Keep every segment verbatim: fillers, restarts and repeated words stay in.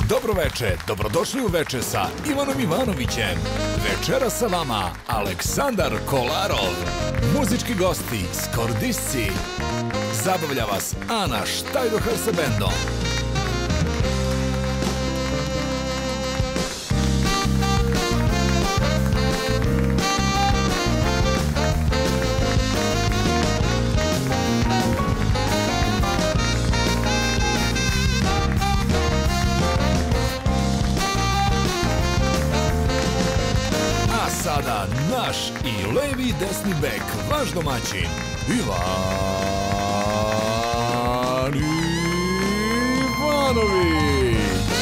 Dobroveče, dobrodošli u Veče sa Ivanom Ivanovićem. Večera sa vama Aleksandar Kolarov. Muzički gosti Skordisci. Zabavlja vas Ana Štajdohar sa bendom. Sada naš i levi i desni bek, vaš domaćin, Ivan Ivanović.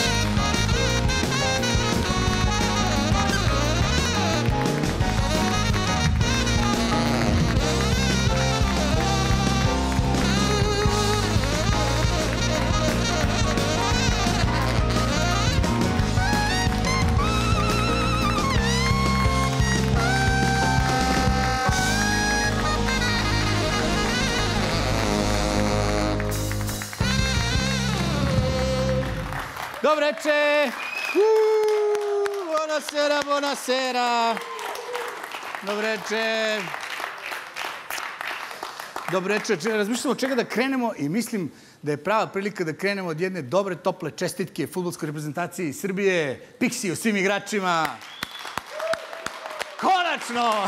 Dobreče! Buonasera, buonasera! Dobreče! Dobreče, razmišljamo od čega da krenemo i mislim da je prava prilika da krenemo od jedne dobre, tople čestitke fudbalskoj reprezentaciji Srbije, Pixiju, svim igračima. Konačno!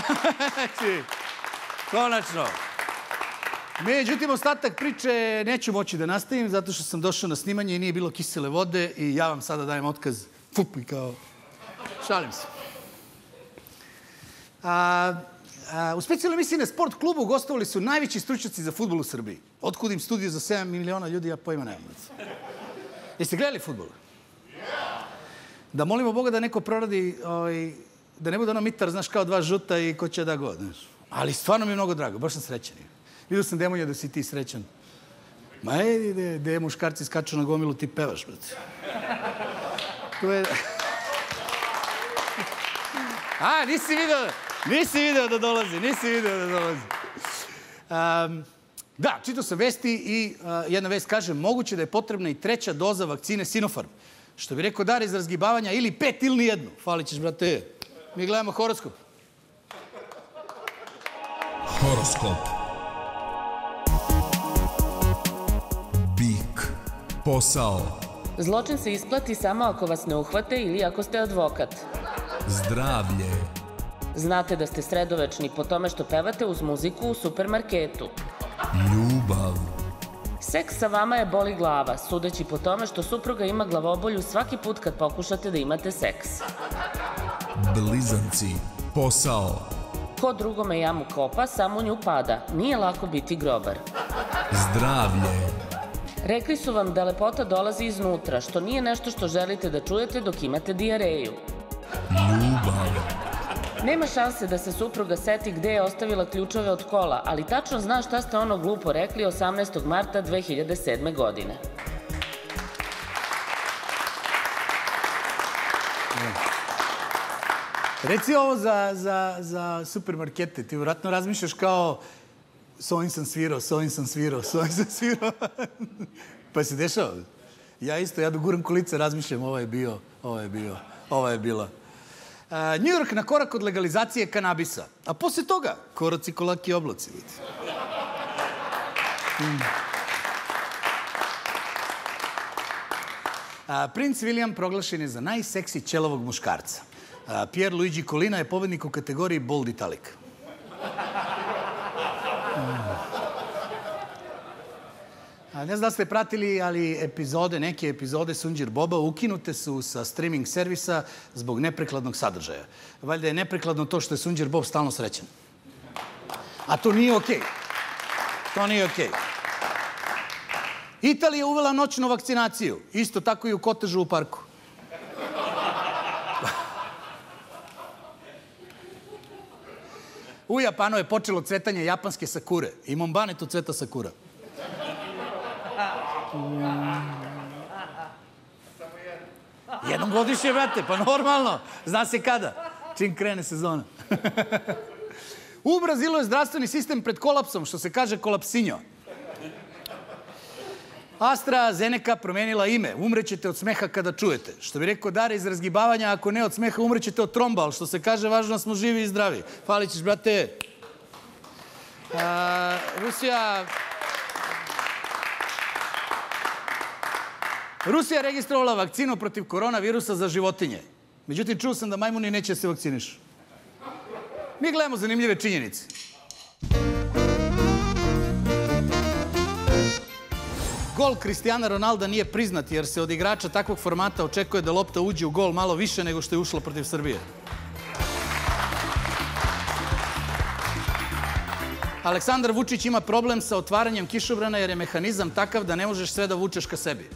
Konačno! Međutim, ostatak priče neću moći da nastavim zato što sam došao na snimanje i nije bilo kisele vode i ja vam sada dajem otkaz. Fup, i kao... Šalim se. A, a, u specijalnoj emisiji na Sport klubu gostovali su najveći stručnjaci za fudbal u Srbiji. Otkud im studio za sedam miliona ljudi, ja pojma nemam. Jeste gledali fudbal? Da molimo Boga da neko proradi, ovaj, da ne bude ono mitar, znaš, kao dva žuta i ko će da god. Znaš. Ali stvarno mi je mnogo drago, baš sam srećan. Vidio sam, Demonja, da si ti srećan. Ma ej, gde muškarci skaču na gomilu, ti pevaš, brate. To je... A, nisi video, nisi video da dolazi, nisi video da dolazi. Um, da, čitao sam vesti i uh, jedna vest kaže, moguće da je potrebna i treća doza vakcine Sinopharm. Što bi rekao Dar iz razgibavanja, ili pet ili nijednu. Falit ćeš, brate. Mi gledamo horoskop. Horoskop. Posao. Zločin se isplati samo ako vas ne uhvate ili ako ste advokat. Zdravlje. Znate da ste sredovečni po tome što pevate uz muziku u supermarketu. Ljubav. Seks sa vama je boli glava, sudeći po tome što supruga ima glavobolju svaki put kad pokušate da imate seks. Blizanci. Posao. Ko drugome jamu kopa, samo nju pada. Nije lako biti grobar. Zdravlje. Rekli su vam da lepota dolazi iznutra, što nije nešto što želite da čujete dok imate dijareju. Ljubav. Nema šanse da se supruga seti gde je ostavila ključeve od kola, ali tačno zna šta ste ono glupo rekli osamnaestog marta dve hiljade sedme. godine. Reci ovo za, za, za supermarkete. Ti vratno razmišljaš kao s ovim sam svirao, s ovim sam svirao, s ovim sam svirao. Pa se dešava. Ja isto, ja doguram kolice, razmišljam, ovo je bio, ovo je bio, ovo je bilo. New York na korak od legalizacije kanabisa. A posle toga, koraci, kolaki, oblaci. Hmm. A, princ William proglašen je za najseksi ćelavog muškarca. A, Pier Luigi Collina je pobednik u kategoriji Bold Italic. Ne znam da ste pratili, ali epizode, neke epizode Sunđer Boba ukinute su sa streaming servisa zbog neprekladnog sadržaja. Valjda je neprekladno to što je Sunđer Bob stalno srećan. A to nije okej. To nije okej. Italija je uvela noćnu vakcinaciju. Isto tako i u kotežu u parku. U Japanu je počelo cvetanje japanske sakure. I Mombanetu cveta sakura. Jednom godišnje, brate, pa normalno. Zna se kada. Čim krene sezona. U Brazilu je zdravstveni sistem pred kolapsom, što se kaže kolapsinjo. AstraZeneca promenila ime. Umrećete od smeha kada čujete. Što bi rekao Dare iz razgibavanja, ako ne od smeha, umrećete od tromba, ali što se kaže, važno smo živi i zdravi. Hvalit ćeš, brate. Rusija... Rusija je registrovala vakcinu protiv koronavirusa za životinje. Međutim, čuo sam da majmuni neće se vakcinišu. Mi gledamo zanimljive činjenice. Gol Cristiana Ronalda nije priznat jer se od igrača takvog formata očekuje da lopta uđe u gol malo više nego što je ušla protiv Srbije. Aleksandar Vučić ima problem sa otvaranjem kišobrana jer je mehanizam takav da ne možeš sve da vučeš ka sebi.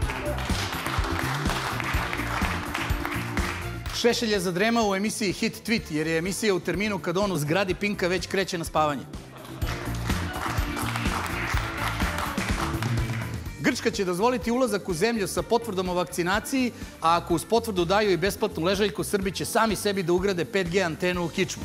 Šešelj je zadremao u emisiji Hit Tweet jer je emisija u terminu kad on u zgradi Pinka već kreće na spavanje. Grčka će dozvoliti ulazak u zemlju sa potvrdom o vakcinaciji, a ako uz potvrdu daju i besplatnu ležaljku, Srbi će sami sebi da ugrade pet G antenu u kičmu.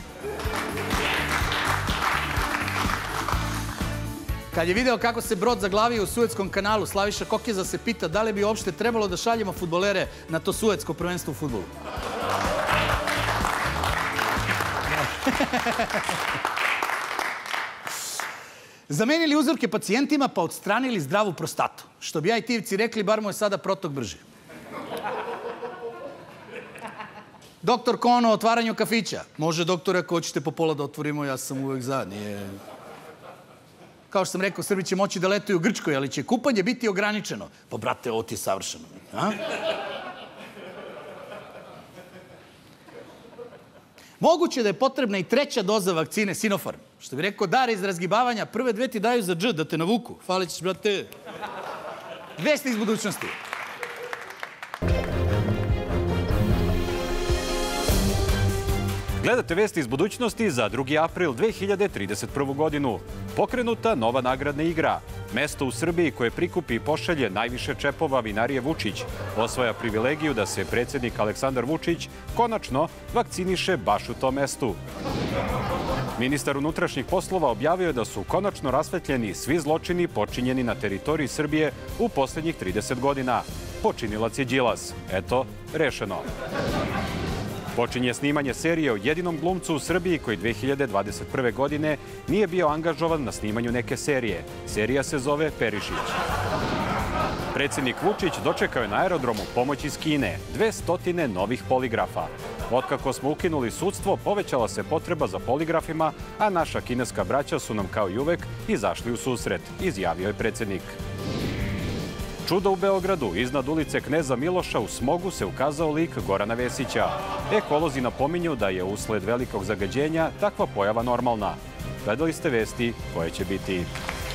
Kad je video kako se brod zaglavio u Suetskom kanalu, Slaviša Kokeza se pita da li bi uopšte trebalo da šaljemo fudbalere na to Suetsko prvenstvo u fudbalu. Zamenili uzorke pacijentima pa odstranili zdravu prostatu. Što bi aj ti-evci rekli, bar mu je sada protok brži. Doktor Kon o otvaranju kafića. Može, doktore, ako hoćete po pola da otvorimo, ja sam uvek za. Nije... Kao što sam rekao, Srbi će moći da letuju u Grčkoj, ali će kupanje biti ograničeno. Pa, brate, ovo ti je savršeno. A? Moguće da je potrebna i treća doza vakcine Sinopharm. Što bi rekao Dare iz razgibavanja, prve dve ti daju za dž, da te navuku. Hvala ćeš, brate. Vesti iz budućnosti. Gledate vesti iz budućnosti za drugi april dve hiljade trideset prvu. godinu. Pokrenuta nova nagradna igra. Mesto u Srbiji koje prikupi i pošalje najviše čepova vinarije Vučić osvaja privilegiju da se predsjednik Aleksandar Vučić konačno vakciniše baš u tom mestu. Ministar unutrašnjih poslova objavio je da su konačno rasvetljeni svi zločini počinjeni na teritoriji Srbije u posljednjih trideset godina. Počinilac je Đilas. Eto, rešeno. Počinje snimanje serije o jedinom glumcu u Srbiji koji dve hiljade dvadeset prve. godine nije bio angažovan na snimanju neke serije. Serija se zove Perišić. Predsjednik Vučić dočekao je na aerodromu pomoć iz Kine, dve stotine novih poligrafa. Otkako smo ukinuli sudstvo, povećala se potreba za poligrafima, a naša kineska braća su nam kao i uvek izašli u susret, izjavio je predsjednik. Čudo u Beogradu. Iznad ulice Kneza Miloša u smogu se ukazao lik Gorana Vesića. Ekolozi napominju da je usled velikog zagađenja takva pojava normalna. Gledali ste vesti koje će biti.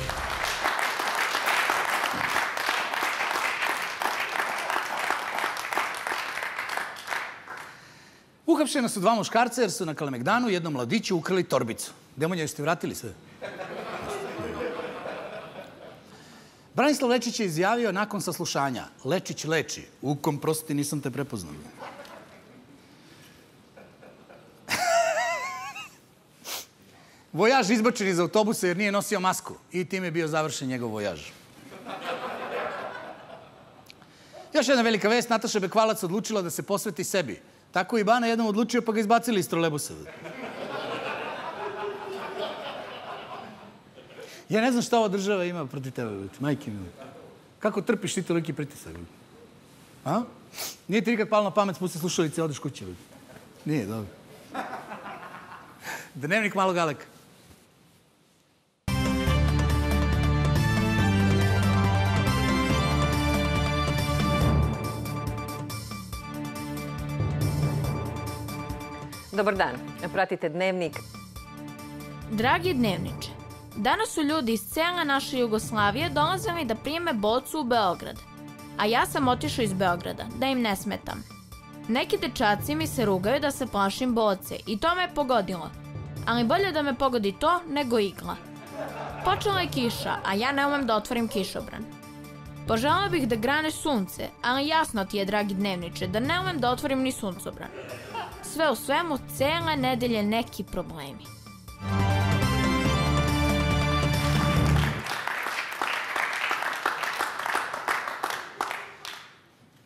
Uhapšena su dva muškarca jer su na Kalemegdanu jednom mladiću ukrali torbicu. Demonja, jeste vratili sve? Branislav Lečić je izjavio nakon saslušanja: Lečić leči. Ukom, prosti, nisam te prepoznao. Vojaž izbačen iz autobusa jer nije nosio masku. I tim je bio završen njegov vojaž. Još jedna velika vest. Nataša Bekvalac odlučila da se posveti sebi. Tako i Bana jednom odlučio pa ga izbacili iz trolebusa. Ja ne znam šta ova država ima protiv tebe, majke mi. Kako trpiš ti toliki pritisak? A? Nije ti nikad palo na pamet, spusti slušalice i odeš kuće. Nije, dobro. Dnevnik malog Aleka. Dobar dan, pratite Dnevnik. Dragi Dnevniče, danas su ljudi iz cijele naše Jugoslavije dolazili da prime bocu u Beograd. A ja sam otišao iz Beograda, da im ne smetam. Neki dečaci mi se rugaju da se plašim boce i to me je pogodilo. Ali bolje da me pogodi to nego igla. Počela je kiša, a ja ne umem da otvorim kišobran. Poželjela bih da grane sunce, ali jasno ti je, dragi Dnevniče, da ne umem da otvorim ni suncobran. Sve u svemu, cele nedelje neki problemi.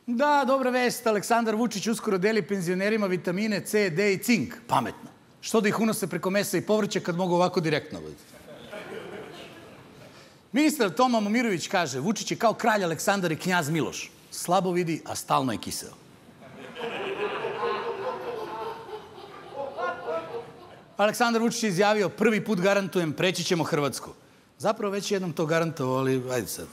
Da, dobra vest. Aleksandar Vučić uskoro deli penzionerima vitamine C, D i cink. Pametno. Što da ih unose preko mesa i povrća kad mogu ovako direktno? Ministar Toma Momirović kaže, Vučić je kao kralj Aleksandar i knjaz Miloš. Slabo vidi, a stalno je kiseo. Aleksandar Vučić je izjavio, prvi put garantujem, preći ćemo Hrvatsku. Zapravo već jednom to garantovao, ali ajde sad.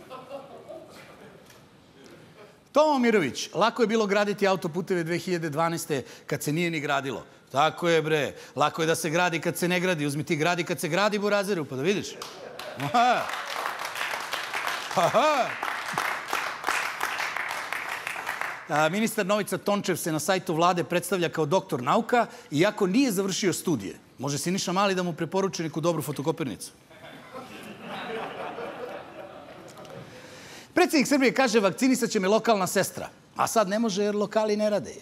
Toma Momirović, lako je bilo graditi autoputeve dve hiljade dvanaeste. kad se nije ni gradilo. Tako je, bre. Lako je da se gradi kad se ne gradi. Uzmi ti gradi kad se gradi, burazeru, pa da vidiš. Aha. Aha. A, ministar Novica Tončev se na sajtu vlade predstavlja kao doktor nauka, iako nije završio studije. Može Siniša Mali da mu preporuči neku dobru fotokopirnicu. Predsjednik Srbije kaže, vakcinisat će me lokalna sestra. A sad ne može jer lokali ne rade.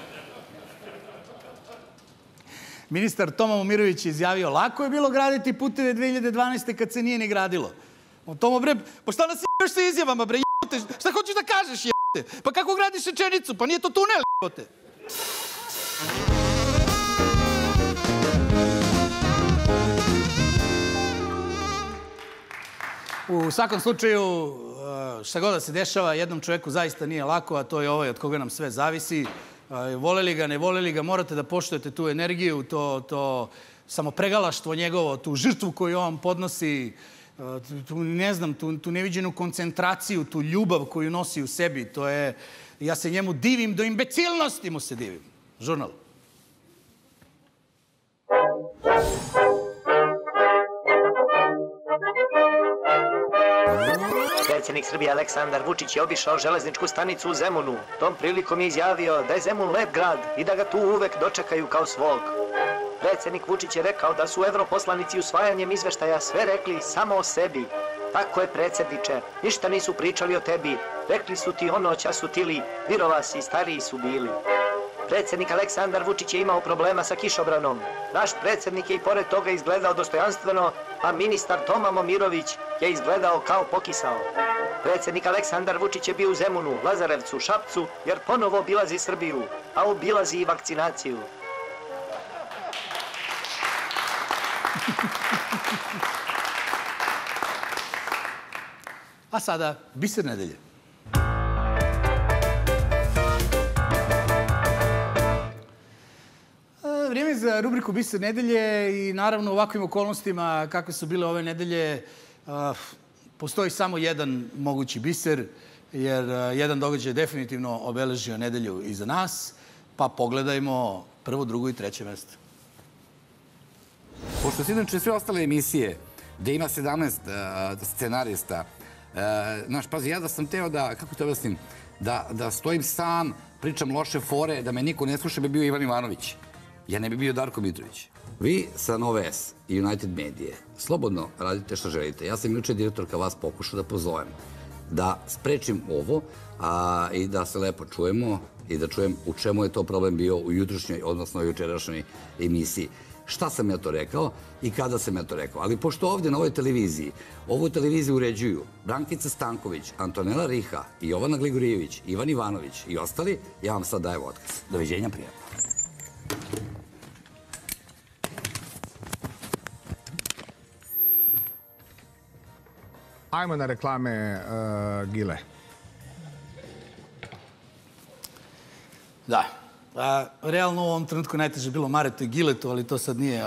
Ministar Toma Momirović je izjavio, lako je bilo graditi puteve dve hiljade dvanaeste. kad se nije ni gradilo. Tomo, bre, pa šta nas jebeš sa izjavama, bre, jebote? Šta hoćeš da kažeš, jebote? Pa kako gradiš rečenicu? Pa nije to tunel, jebote. U svakom slučaju, šta god da se dešava, jednom čoveku zaista nije lako, a to je ovaj od koga nam sve zavisi. Voleli ga, ne voleli ga, morate da poštujete tu energiju, to, to samopregalaštvo njegovo, tu žrtvu koju on podnosi, tu, ne znam, tu, tu neviđenu koncentraciju, tu ljubav koju nosi u sebi. To je, ja se njemu divim, do imbecilnosti mu se divim. Žurnal. Predsjednik Srbije Aleksandar Vučić je obišao železničku stanicu u Zemunu. Tom prilikom je izjavio da je Zemun lep grad i da ga tu uvek dočekaju kao svog. Predsjednik Vučić je rekao da su evroposlanici usvajanjem izveštaja sve rekli samo o sebi. Tako je, predsjedniče, ništa nisu pričali o tebi. Rekli su ti ono čas su tili, virova si, stariji su bili. Predsjednik Aleksandar Vučić je imao problema sa kišobranom. Naš predsjednik je i pored toga izgledao dostojanstveno, a ministar Toma Momirović je izgledao kao pokisao. Predsjednik Aleksandar Vučić je bio u Zemunu, Lazarevcu, Šapcu, jer ponovo obilazi Srbiju, a obilazi i vakcinaciju. A sada, biser nedelje. Vrijeme za rubriku Biser nedelje i naravno u ovakvim okolnostima kakve su bile ove nedelje postoji samo jedan mogući biser jer jedan događaj je definitivno obeležio nedelju iza nas, pa pogledajmo prvo, drugo i treće mesto. Pošto su inače sve ostale emisije gde ima sedamnaest scenarista, znaš, pazi, ja da sam teo da, kako te objasnim, da stojim sam, pričam loše fore, da me niko ne sluša, bi bio Ivan Ivanović. Ja ne bi bio Darko Mitrović. Vi sa Nove S i United Medije slobodno radite što želite. Ja sam juče direktorka vas pokušao da pozovem, da sprečim ovo i da se lepo čujemo i da čujem u čemu je to problem bio u jutrošnjoj, odnosno u jučerašnjoj emisiji. Šta sam ja to rekao i kada sam ja to rekao. Ali pošto ovdje na ovoj televiziji, ovu televiziju uređuju Brankica Stanković, Antonela Riha, Jovana Gligorijević, Ivan Ivanović i ostali, ja vam sad dajem otkaz. Doviđenja, prijatno. Ajmo na reklame Gile. Da. Realno u ovom trenutku najteže bilo Maretu i Giletu, ali to sad nije...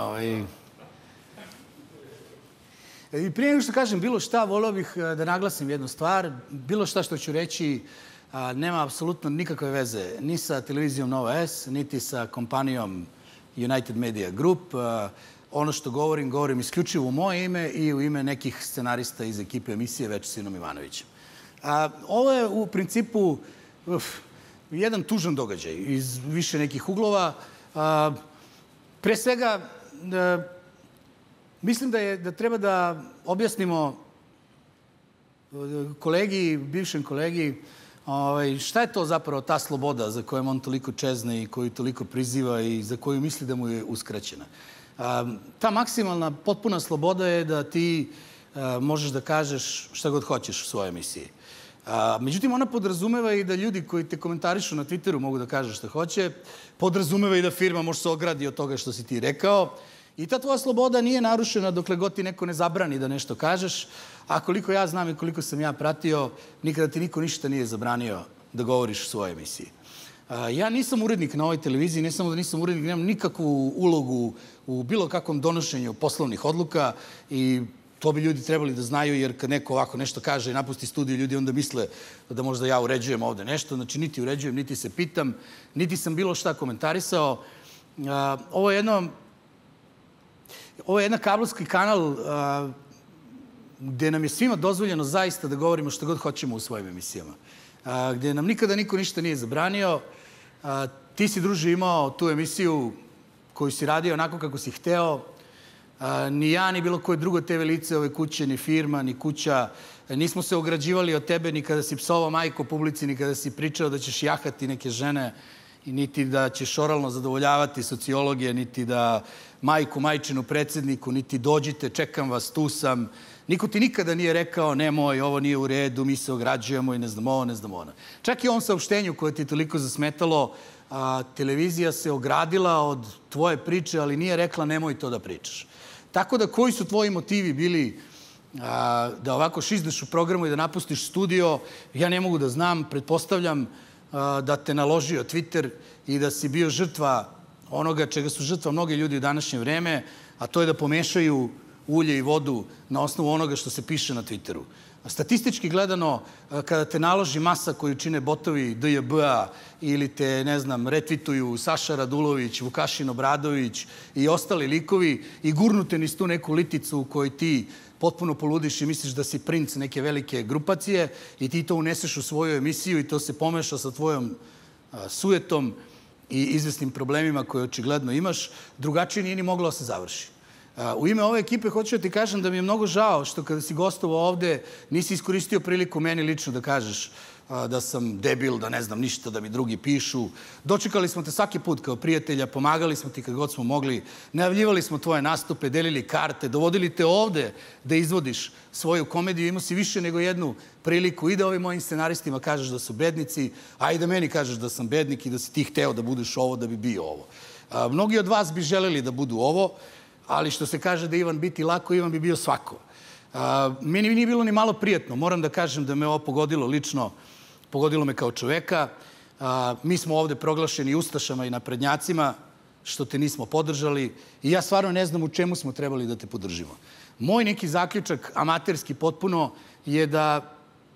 I prije nego što kažem bilo šta, volio bih da naglasim jednu stvar. Bilo šta što ću reći nema apsolutno nikakve veze ni sa televizijom Nova S, niti sa kompanijom United Media Group. Ono što govorim, govorim isključivo u moje ime i u ime nekih scenarista iz ekipe emisije Veče s Ivanom Ivanovićem. Ovo je u principu jedan tužan događaj iz više nekih uglova. Pre svega, mislim da treba da objasnimo kolegi, bivšem kolegi, šta je to zapravo ta sloboda za kojom on toliko čezne i koju toliko priziva i za koju misli da mu je uskraćena. Ta maksimalna, potpuna sloboda je da ti možeš da kažeš šta god hoćeš u svojoj emisiji. Međutim, ona podrazumeva i da ljudi koji te komentarišu na Twitteru mogu da kažu što hoće, podrazumeva i da firma može se ogradi od toga što si ti rekao. I ta tvoja sloboda nije narušena dokle god ti neko ne zabrani da nešto kažeš, a koliko ja znam i koliko sam ja pratio, nikada ti niko ništa nije zabranio da govoriš u svojoj emisiji. Ja nisam urednik na ovoj televiziji, ne samo da nisam urednik, nemam nikakvu ulogu u bilo kakvom donošenju poslovnih odluka i to bi ljudi trebali da znaju, jer kad neko ovako nešto kaže i napusti studiju, ljudi onda misle da možda ja uređujem ovde nešto. Znači, niti uređujem, niti se pitam, niti sam bilo šta komentarisao. Ovo je jedno... Ovo je jedna kablovski kanal gde nam je svima dozvoljeno zaista da govorimo što god hoćemo u svojim emisijama. Gde nam nikada niko ništa nije zabranio. Ti si, druže, imao tu emisiju koju si radio onako kako si hteo. Ni ja, ni bilo koje drugo te ve lice ove kuće, ni firma, ni kuća. Nismo se ograđivali od tebe ni kada si psovao majku publici, ni kada si pričao da ćeš jahati neke žene, i niti da ćeš oralno zadovoljavati sociologije, niti da majku, majčinu, predsjedniku, niti dođite, čekam vas, tu sam. Niko ti nikada nije rekao, nemoj, ovo nije u redu, mi se ograđujemo i ne znam ovo, ne znam ona. Čak i ovom saopštenju koje ti je toliko zasmetalo, televizija se ogradila od tvoje priče, ali nije rekla nemoj to da pričaš. Tako da, koji su tvoji motivi bili da ovako šizneš u programu i da napustiš studio, ja ne mogu da znam, pretpostavljam da te naložio Twitter i da si bio žrtva onoga čega su žrtva mnogi ljudi u današnje vreme, a to je da pomešaju ulje i vodu na osnovu onoga što se piše na Twitteru. Statistički gledano, kada te naloži masa koju čine botovi D J B-a ili te, ne znam, retvituju Saša Radulović, Vukašin Obradović i ostali likovi i gurnute niz tu neku liticu u kojoj ti potpuno poludiš i misliš da si princ neke velike grupacije i ti to uneseš u svoju emisiju i to se pomeša sa tvojom sujetom i izvesnim problemima koje očigledno imaš, drugačije nije ni moglo da se završi. U ime ove ekipe hoću da ti kažem da mi je mnogo žao što kada si gostovao ovde nisi iskoristio priliku meni lično da kažeš da sam debil, da ne znam ništa, da mi drugi pišu. Dočekali smo te svaki put kao prijatelja, pomagali smo ti kad god smo mogli, najavljivali smo tvoje nastupe, delili karte, dovodili te ovde da izvodiš svoju komediju. Imao si više nego jednu priliku i da ovim mojim scenaristima kažeš da su bednici, a i da meni kažeš da sam bednik i da si ti hteo da budeš ovo da bi bio ovo. Mnogi od vas bi želeli da budu ovo, ali što se kaže da Ivan biti lako, Ivan bi bio svako. Meni nije bilo ni malo prijatno. Moram da kažem da me ovo pogodilo lično, pogodilo me kao čoveka. Mi smo ovde proglašeni ustašama i naprednjacima, što te nismo podržali i ja stvarno ne znam u čemu smo trebali da te podržimo. Moj neki zaključak, amaterski potpuno, je da,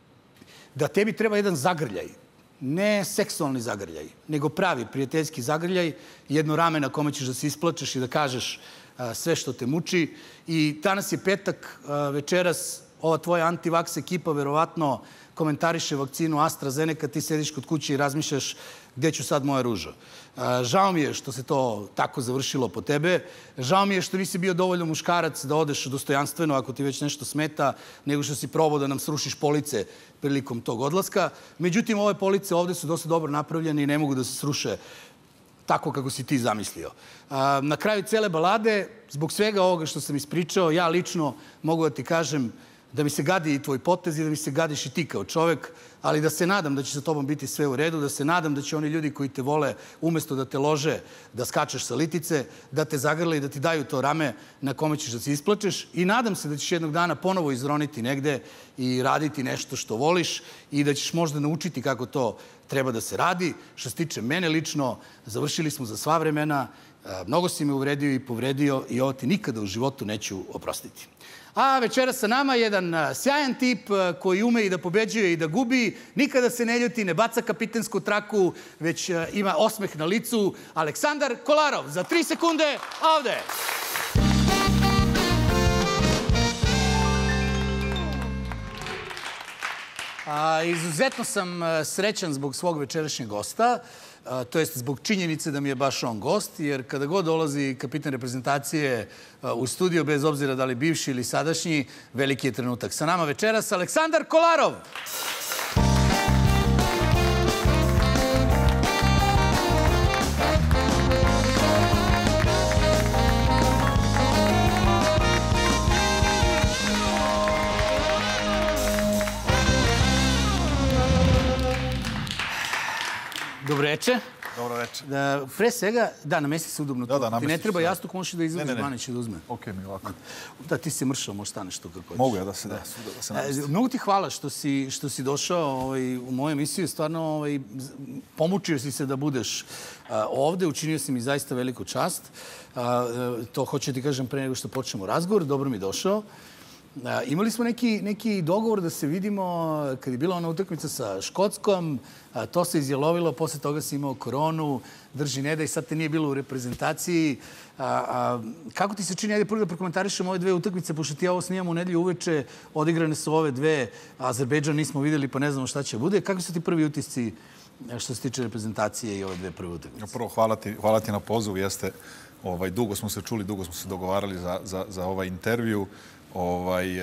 da tebi treba jedan zagrljaj. Ne seksualni zagrljaj, nego pravi prijateljski zagrljaj, jedno rame na kome ćeš da se isplačeš i da kažeš sve što te muči. I danas je petak, večeras ova tvoja antivaks ekipa verovatno komentariše vakcinu AstraZeneca, ti sediš kod kuće i razmišljaš gde ću sad moja ruža. Žao mi je što se to tako završilo po tebe. Žao mi je što nisi bio dovoljno muškarac da odeš dostojanstveno ako ti već nešto smeta, nego što si probao da nam srušiš police prilikom tog odlaska. Međutim, ove police ovde su dosta dobro napravljene i ne mogu da se sruše tako kako si ti zamislio. Na kraju cele balade, zbog svega ovoga što sam ispričao, ja lično mogu da ti kažem da mi se gadi i tvoj potez i da mi se gadiš i ti kao čovek, ali da se nadam da će sa tobom biti sve u redu, da se nadam da će oni ljudi koji te vole, umesto da te lože, da skačeš sa litice, da te zagrle i da ti daju to rame na kome ćeš da se isplačeš. I nadam se da ćeš jednog dana ponovo izroniti negde i raditi nešto što voliš i da ćeš možda naučiti kako to treba da se radi. Što se tiče mene lično, završili smo za sva vremena, mnogo si me uvredio i povredio i ovo ti nikada u životu neću oprostiti. A večera sa nama je jedan sjajan tip koji ume i da pobeđuje i da gubi, nikada se ne ljuti, ne baca kapitensku traku, već ima osmeh na licu. Aleksandar Kolarov, za tri sekunde, ovde! Izuzetno sam srećan zbog svog večerašnjeg gosta, to jest zbog činjenice da mi je baš on gost, jer kada god dolazi kapitan reprezentacije u studio, bez obzira da li bivši ili sadašnji, veliki je trenutak. Sa nama večeras Aleksandar Kolarov. Dobro večer. Dobro večer. Da, pre svega, da, namesti se udobno. Da, da, ti ne namestiš treba se. jastuk, možeš da izvodiš, Ne, ne, ne. Banić da uzme. Okej mi ovako. Da, ti si mršao, možeš staneš tu kako hoćeš. Mogu ja da se, da, svuda da se namestim. E, Mnogo ti hvala što si, što si došao ovaj, u moju emisiju. Stvarno ovaj, z- pomučio si se da budeš a, ovde. Učinio si mi zaista veliku čast. A, e, to hoću ti kažem pre nego što počnemo razgovor. Dobro mi došao. A, imali smo neki, neki dogovor da se vidimo kad je bila ona utakmica sa Škotskom. A, to se izjelovilo, posle toga si imao koronu, drži ne da i sad te nije bilo u reprezentaciji. A, a, kako ti se čini, ajde prvo da prokomentarišemo ove dve utakmice, pošto ti ja ovo snimam u nedelju uveče, odigrane su ove dve, Azerbejdžan nismo videli pa ne znamo šta će bude. Kakvi su ti prvi utisci što se tiče reprezentacije i ove dve prve utakmice? Prvo, hvala ti, hvala ti na pozivu. Jeste, ovaj, dugo smo se čuli, dugo smo se dogovarali za, za, za ovaj intervju. Ovaj,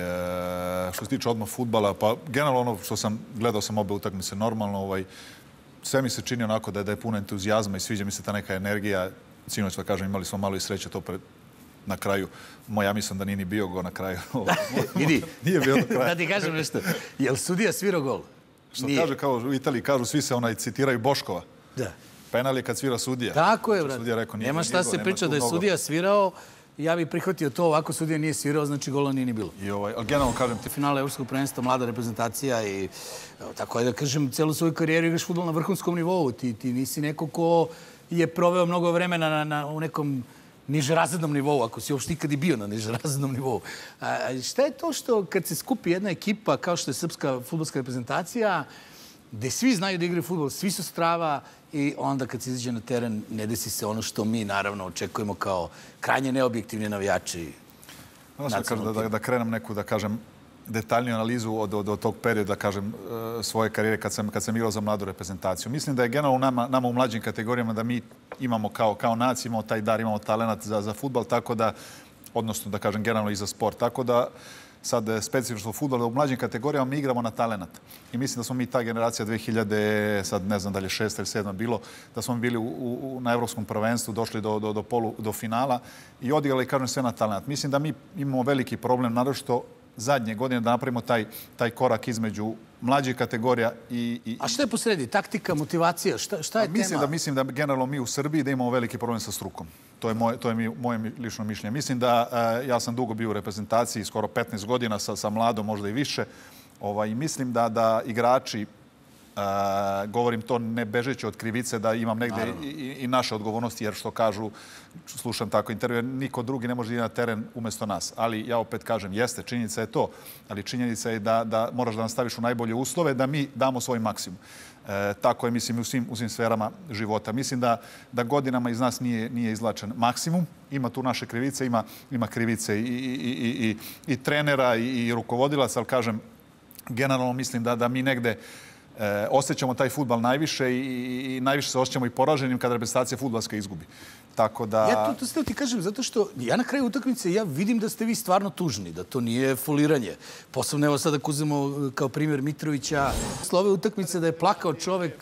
e, što se tiče odmah fudbala, pa generalno ono što sam, gledao sam obe utakmice normalno, ovaj, sve mi se čini onako da je, da je puno entuzijazma i sviđa mi se ta neka energija. Sinoć, da kažem, imali smo malo i sreće to pred, na kraju. Moj, ja mislim da nije ni bio go na kraju. Vidi, Nije bio do kraja. da ti kažem nešto, je li sudija svirao gol? Što Nije. kaže, kao u Italiji kažu, svi se onaj citiraju Boškova. Da. Penal je kad svira sudija. Tako je, Što brate. Sudija rekao, nije, Nema nije šta gol, se nema priča tu da je mnogo. sudija svirao. Ja bih prihvatio to, ovako sudija nije svirao, znači gola nije ni bilo. I ovaj, ali generalno kažem ti, Finale Evropskog prvenstva, mlada reprezentacija i evo, tako je da kažem, celu svoju karijeru igraš fudbal na vrhunskom nivou. Ti, ti nisi neko ko je proveo mnogo vremena na, na, u nekom nižerazrednom nivou, ako si uopšte ikad i bio na nižerazrednom nivou. A, šta je to što kad se skupi jedna ekipa kao što je srpska fudbalska reprezentacija, gde svi znaju da igraju fudbal, svi su strava i onda kad se izađe na teren ne desi se ono što mi naravno očekujemo kao krajnje neobjektivni navijači. Znaš, da, kažem, da, da, da krenem neku, da kažem, detaljniju analizu od, od, od tog perioda, da kažem, e, svoje karijere kad sam, kad sam igrao za mladu reprezentaciju. Mislim da je generalno nama, nama u mlađim kategorijama da mi imamo kao, kao nacij, imamo taj dar, imamo talent za, za fudbal, tako da, odnosno da kažem generalno i za sport, tako da sad e, specifično fudbal, u mlađim kategorijama mi igramo na talent. I mislim da smo mi ta generacija dve hiljade, sad ne znam da li je šest ili sedam bilo, da smo bili u, u, na evropskom prvenstvu, došli do, do, do, polu, do finala i odigrali, kažem, sve na talent. Mislim da mi imamo veliki problem, naročito zadnje godine, da napravimo taj, taj korak između mlađih kategorija i... i A šta je posredi? Taktika, motivacija? Šta, šta je A mislim tema? da mislim da generalno mi u Srbiji da imamo veliki problem sa strukom. To je moje to je mi, moje lično mišljenje. Mislim da e, ja sam dugo bio u reprezentaciji, skoro petnaest godina sa sa mladom, možda i više. Ovaj mislim da da igrači e, govorim to ne bežeći od krivice da imam negde i, i, i naše odgovornosti, jer što kažu, slušam tako intervju, niko drugi ne može da ide na teren umjesto nas. Ali ja opet kažem, jeste, činjenica je to, ali činjenica je da, da moraš da nas staviš u najbolje uslove, da mi damo svoj maksimum. E, tako je, mislim, u svim, u svim sferama života. Mislim da, da godinama iz nas nije, nije izlačen maksimum. Ima tu naše krivice, ima, ima krivice i, i, i, i, i trenera i, i rukovodilaca, ali kažem, generalno mislim da, da mi negde e, osjećamo taj fudbal najviše i, i, i najviše se osjećamo i poraženim kada reprezentacija fudbalska izgubi. Tako da... Ja to, to ste ti kažem, zato što ja na kraju utakmice ja vidim da ste vi stvarno tužni, da to nije foliranje. Posebno evo sad ako uzmemo kao primjer Mitrovića, posle ove utakmice da je plakao čovek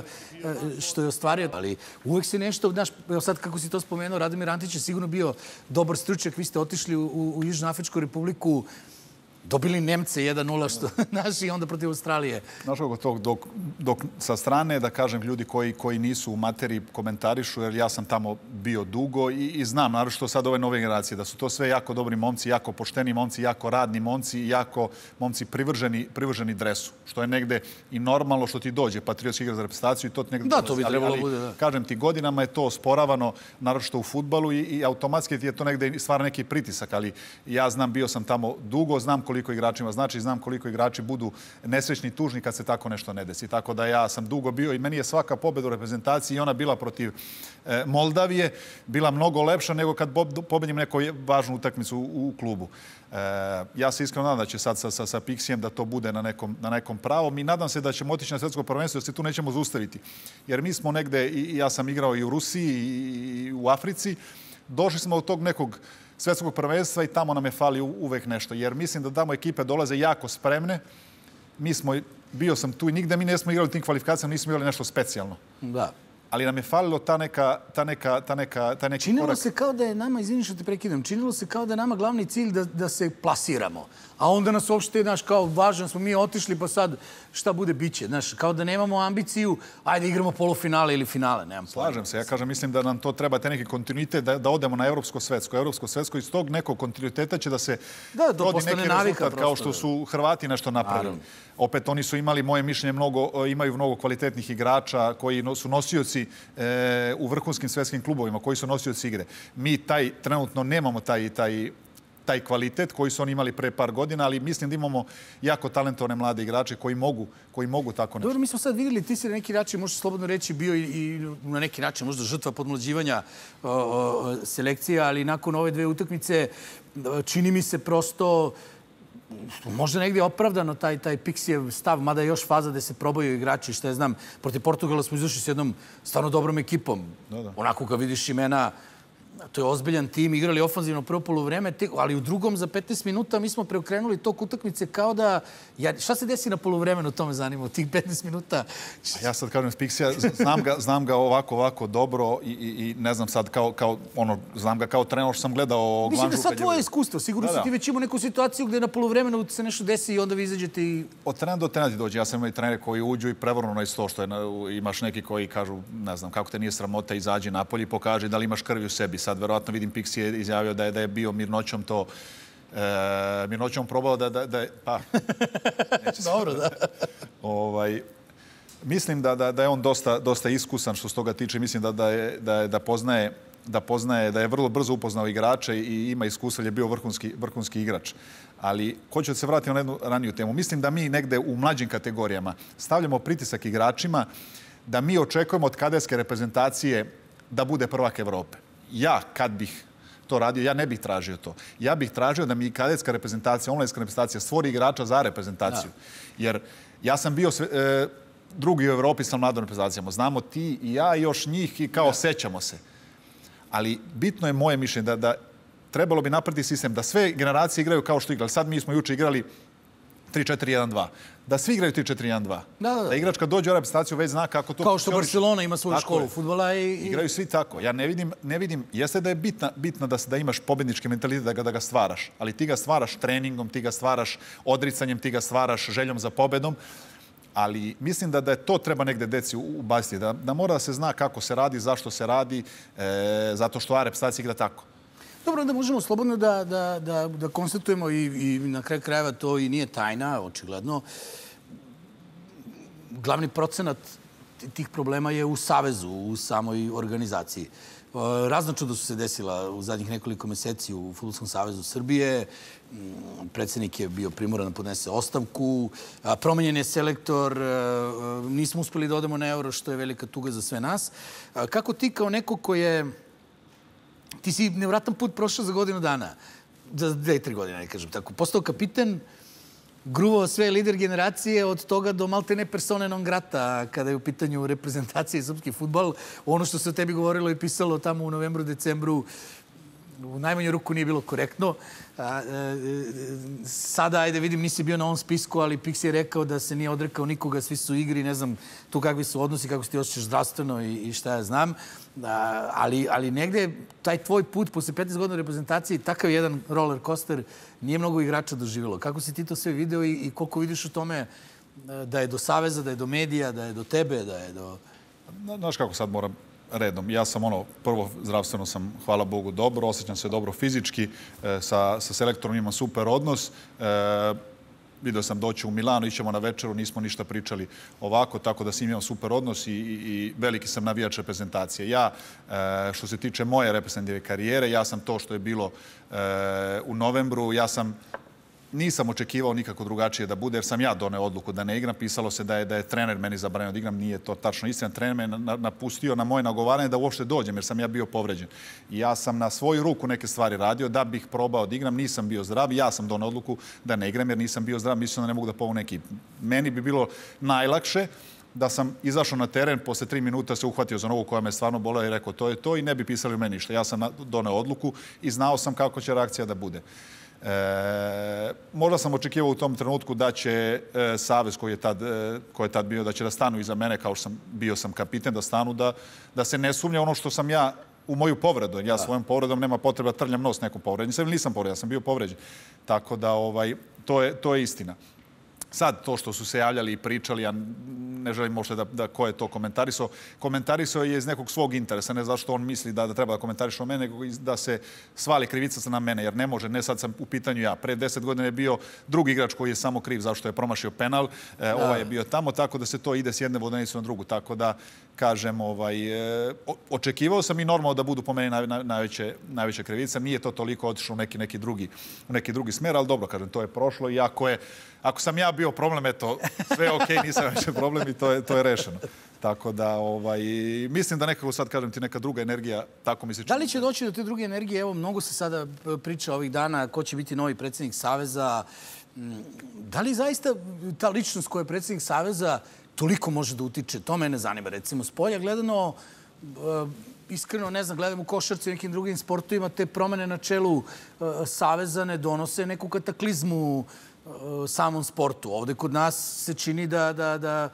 što je ostvario, ali uvek se nešto, znaš, evo sad kako si to spomenuo, Radomir Antić je sigurno bio dobar stručnjak, vi ste otišli u, u Južnoafričku republiku, dobili Nemce jedan nula što naši i onda protiv Australije. Znaš kako to, dok, dok sa strane, da kažem, ljudi koji, koji nisu u materiji komentarišu, jer ja sam tamo bio dugo i, i znam, naročito sad ove nove generacije, da su to sve jako dobri momci, jako pošteni momci, jako radni momci i jako momci privrženi, privrženi dresu. Što je negde i normalno što ti dođe, patriotski igra za reprezentaciju i to negde... Da, to bi trebalo ali, bude, da. Kažem ti, godinama je to osporavano, naročito u fudbalu i, i automatski ti je to negde stvara neki pritisak, ali ja znam, bio sam tamo dugo, znam koliko igračima znači, znam koliko igrači budu nesrećni i tužni kad se tako nešto ne desi. Tako da ja sam dugo bio i meni je svaka pobjeda u reprezentaciji i ona bila protiv e, Moldavije, bila mnogo lepša nego kad pobedim neku važnu utakmicu u, u klubu. E, ja se iskreno nadam da će sad sa, sa, sa Pixijem da to bude na nekom, na nekom pravom i nadam se da ćemo otići na svjetsko prvenstvo, da se tu nećemo zaustaviti. Jer mi smo negde, i ja sam igrao i u Rusiji i u Africi, došli smo od tog nekog svjetskog prvenstva i tamo nam je fali uvek nešto. Jer mislim da tamo ekipe dolaze jako spremne. Mi smo, bio sam tu i nigde mi nesmo igrali tim kvalifikacijama, nismo igrali nešto specijalno. Da. ali nam je falilo ta neka, ta neka, ta neka, ta neki Činilo korak. se kao da je nama, izvini što te prekidam, činilo se kao da je nama glavni cilj da, da se plasiramo. A onda nas uopšte, znaš, kao važno smo mi otišli, pa sad šta bude biće. Znaš, kao da nemamo ambiciju, ajde igramo polufinale ili finale, nemam pojma. Slažem se, ja kažem, mislim da nam to treba te neki kontinuitet, da, da odemo na evropsko-svetsko. Evropsko-svetsko iz tog nekog kontinuiteta će da se da, to rodi postane neki navika rezultat, prosto, kao što su Hrvati nešto napravili. Naravno. Opet, oni su imali, moje mišljenje, mnogo, imaju mnogo kvalitetnih igrača koji su nosioci e, u vrhunskim svetskim klubovima, koji su nosioci igre. Mi taj, trenutno nemamo taj, taj, taj kvalitet koji su oni imali pre par godina, ali mislim da imamo jako talentovane mlade igrače koji mogu, koji mogu tako nešto. Dobro, mi smo sad vidjeli, ti si na neki način, možeš slobodno reći, bio i, i na neki način možda žrtva podmlađivanja o, o, selekcija, ali nakon ove dve utakmice čini mi se prosto možda negdje opravdano taj, taj Pixijev stav, mada je još faza da se probaju igrači, što ja znam, protiv Portugala smo izašli s jednom stvarno dobrom ekipom. Da, da. Onako kad vidiš imena, to je ozbiljan tim, igrali ofanzivno prvo poluvreme, ali u drugom za petnaest minuta mi smo preokrenuli tok utakmice kao da... Ja, šta se desi na poluvremenu, to me zanima, u tih petnaest minuta? Ja sad kažem s Pixija, znam ga, znam ga ovako, ovako dobro i, i, i ne znam sad kao, kao ono, znam ga kao trener što sam gledao... Mislim da Glanžu, sad tvoje iskustvo, sigurno da, si da. ti već imao neku situaciju gdje na poluvremenu se nešto desi i onda vi izađete i... Od trenera do trenera ti dođe. Ja sam imao i trenere koji uđu i prevrnu na isto što je, imaš neki koji kažu, ne znam, kako te nije sramota, izađi napolje i pokaži da li imaš krvi u sebi. Sad verovatno vidim Pixi je izjavio da je, da je bio mirnoćom to, e, mirnoćom probao da, da, da je, pa, dobro, da. Ovaj, mislim da, da, da je on dosta, dosta iskusan što s toga tiče. Mislim da, da, je, da, je, da poznaje, da poznaje, da je vrlo brzo upoznao igrače i ima iskustva, je bio vrhunski, vrhunski igrač. Ali hoću da se vratim na jednu raniju temu. Mislim da mi negde u mlađim kategorijama stavljamo pritisak igračima da mi očekujemo od kadetske reprezentacije da bude prvak Evrope. Ja, kad bih to radio, ja ne bih tražio to. Ja bih tražio da mi kadetska reprezentacija, omladinska reprezentacija stvori igrača za reprezentaciju. Da. Jer ja sam bio sve, e, drugi u Evropi sa mladom reprezentacijama. Znamo ti i ja i još njih i kao sećamo se. Ali bitno je moje mišljenje da, da trebalo bi napraviti sistem da sve generacije igraju kao što igrali. Sad mi smo juče igrali tri četiri jedan dva. Da svi igraju tri četiri jedan dva. Da, da, da. Da igrač kad dođe u reprezentaciju već zna kako to... Kao što Barcelona ima svoju tako školu je. fudbala i... Igraju svi tako. Ja ne vidim, ne vidim, jeste da je bitna, bitno da, da imaš pobjednički mentalitet, da ga, da ga stvaraš. Ali ti ga stvaraš treningom, ti ga stvaraš odricanjem, ti ga stvaraš željom za pobjedom. Ali mislim da, da je to treba negde deci ubaciti. Da, da mora da se zna kako se radi, zašto se radi, e, zato što A reprezentacija igra tako. Dobro, onda možemo slobodno da, da, da, da konstatujemo i, i na kraju krajeva to i nije tajna, očigledno. Glavni procenat tih problema je u Savezu, u samoj organizaciji. Razna čuda su se desila u zadnjih nekoliko meseci u Fudbalskom savezu Srbije. Predsjednik je bio primoran da podnese ostavku. Promenjen je selektor. Nismo uspeli da odemo na euro, što je velika tuga za sve nas. Kako ti kao neko ko je... Ti si nevratan put prošao za godinu dana. Za dve, tri godine, ne kažem tako. Postao kapiten, gruvao sve lider generacije, od toga do malte ne persone non grata, kada je u pitanju reprezentacije i srpski fudbal. Ono što se o tebi govorilo i pisalo tamo u novembru, decembru, u najmanju ruku nije bilo korektno. A, e, sada, ajde vidim, nisi bio na ovom spisku, ali Pixi je rekao da se nije odrekao nikoga, svi su igri, ne znam tu kakvi su odnosi, kako se ti osjećaš zdravstveno i, i šta ja znam. A, ali, ali negde taj tvoj put posle petnaest godina reprezentacije, takav jedan roller coaster, nije mnogo igrača doživjelo. Kako si ti to sve video i, i koliko vidiš u tome da je do Saveza, da je do medija, da je do tebe, da je do... Znaš kako sad moram redom. Ja sam ono, prvo zdravstveno sam, hvala Bogu, dobro, osjećam se dobro fizički, e, sa, sa selektorom imam super odnos. E, vidio sam doći u Milano, ićemo na večeru, nismo ništa pričali ovako, tako da s njim imam super odnos i, i, i veliki sam navijač reprezentacije. Ja, e, što se tiče moje reprezentativne karijere, ja sam to što je bilo e, u novembru, ja sam nisam očekivao nikako drugačije da bude, jer sam ja doneo odluku da ne igram. Pisalo se da je, da je trener meni zabranio da igram. Nije to tačno istina. Trener me napustio na moje nagovaranje da uopšte dođem, jer sam ja bio povređen. I ja sam na svoju ruku neke stvari radio da bih probao da igram. Nisam bio zdrav. Ja sam doneo odluku da ne igram, jer nisam bio zdrav. Mislim da ne mogu da povunem ekip. Meni bi bilo najlakše da sam izašao na teren, posle tri minuta se uhvatio za nogu koja me stvarno bolela i rekao to je to i ne bi pisali u meni ništa. Ja sam doneo odluku i znao sam kako će reakcija da bude. E, možda sam očekivao u tom trenutku da će e, Savez koji je, tad, e, koji je tad bio, da će da stanu iza mene, kao što sam bio sam kapiten, da stanu, da, da se ne sumnja ono što sam ja u moju povredu. Ja svojom povredom nema potreba da trljam nos nekom povređen. Nisam, nisam povređen, ja sam bio povređen. Tako da ovaj, to, je, to je istina. Sad, to što su se javljali i pričali, ja ne želim možda da, da ko je to komentarisao. Komentarisao je iz nekog svog interesa, ne zašto on misli da, da treba da komentariše o mene, nego da se svali krivica na mene, jer ne može, ne sad sam u pitanju ja. Pre deset godina je bio drugi igrač koji je samo kriv zašto je promašio penal, e, ovaj je bio tamo, tako da se to ide s jedne vodenice na drugu. Tako da, kažem, ovaj, e, očekivao sam i normalno da budu po meni naj, naj, najveće, najveće krivica. Nije to toliko otišlo u neki, neki, drugi, u neki drugi smer, ali dobro, kažem, to je prošlo i ako je Ako sam ja bio problem, eto, sve je okej, nisam više problem i to je, to je rešeno. Tako da, ovaj, mislim da nekako sad, kažem ti, neka druga energija, tako mi se čini. Da li će doći do te druge energije? Evo, mnogo se sada priča ovih dana ko će biti novi predsjednik Saveza. Da li zaista ta ličnost koja je predsjednik Saveza toliko može da utiče? To mene zanima. Recimo, s polja gledano, iskreno, ne znam, gledam u košarci i nekim drugim sportovima, te promene na čelu Saveza ne donose neku kataklizmu samom sportu. Ovde kod nas se čini da, da, da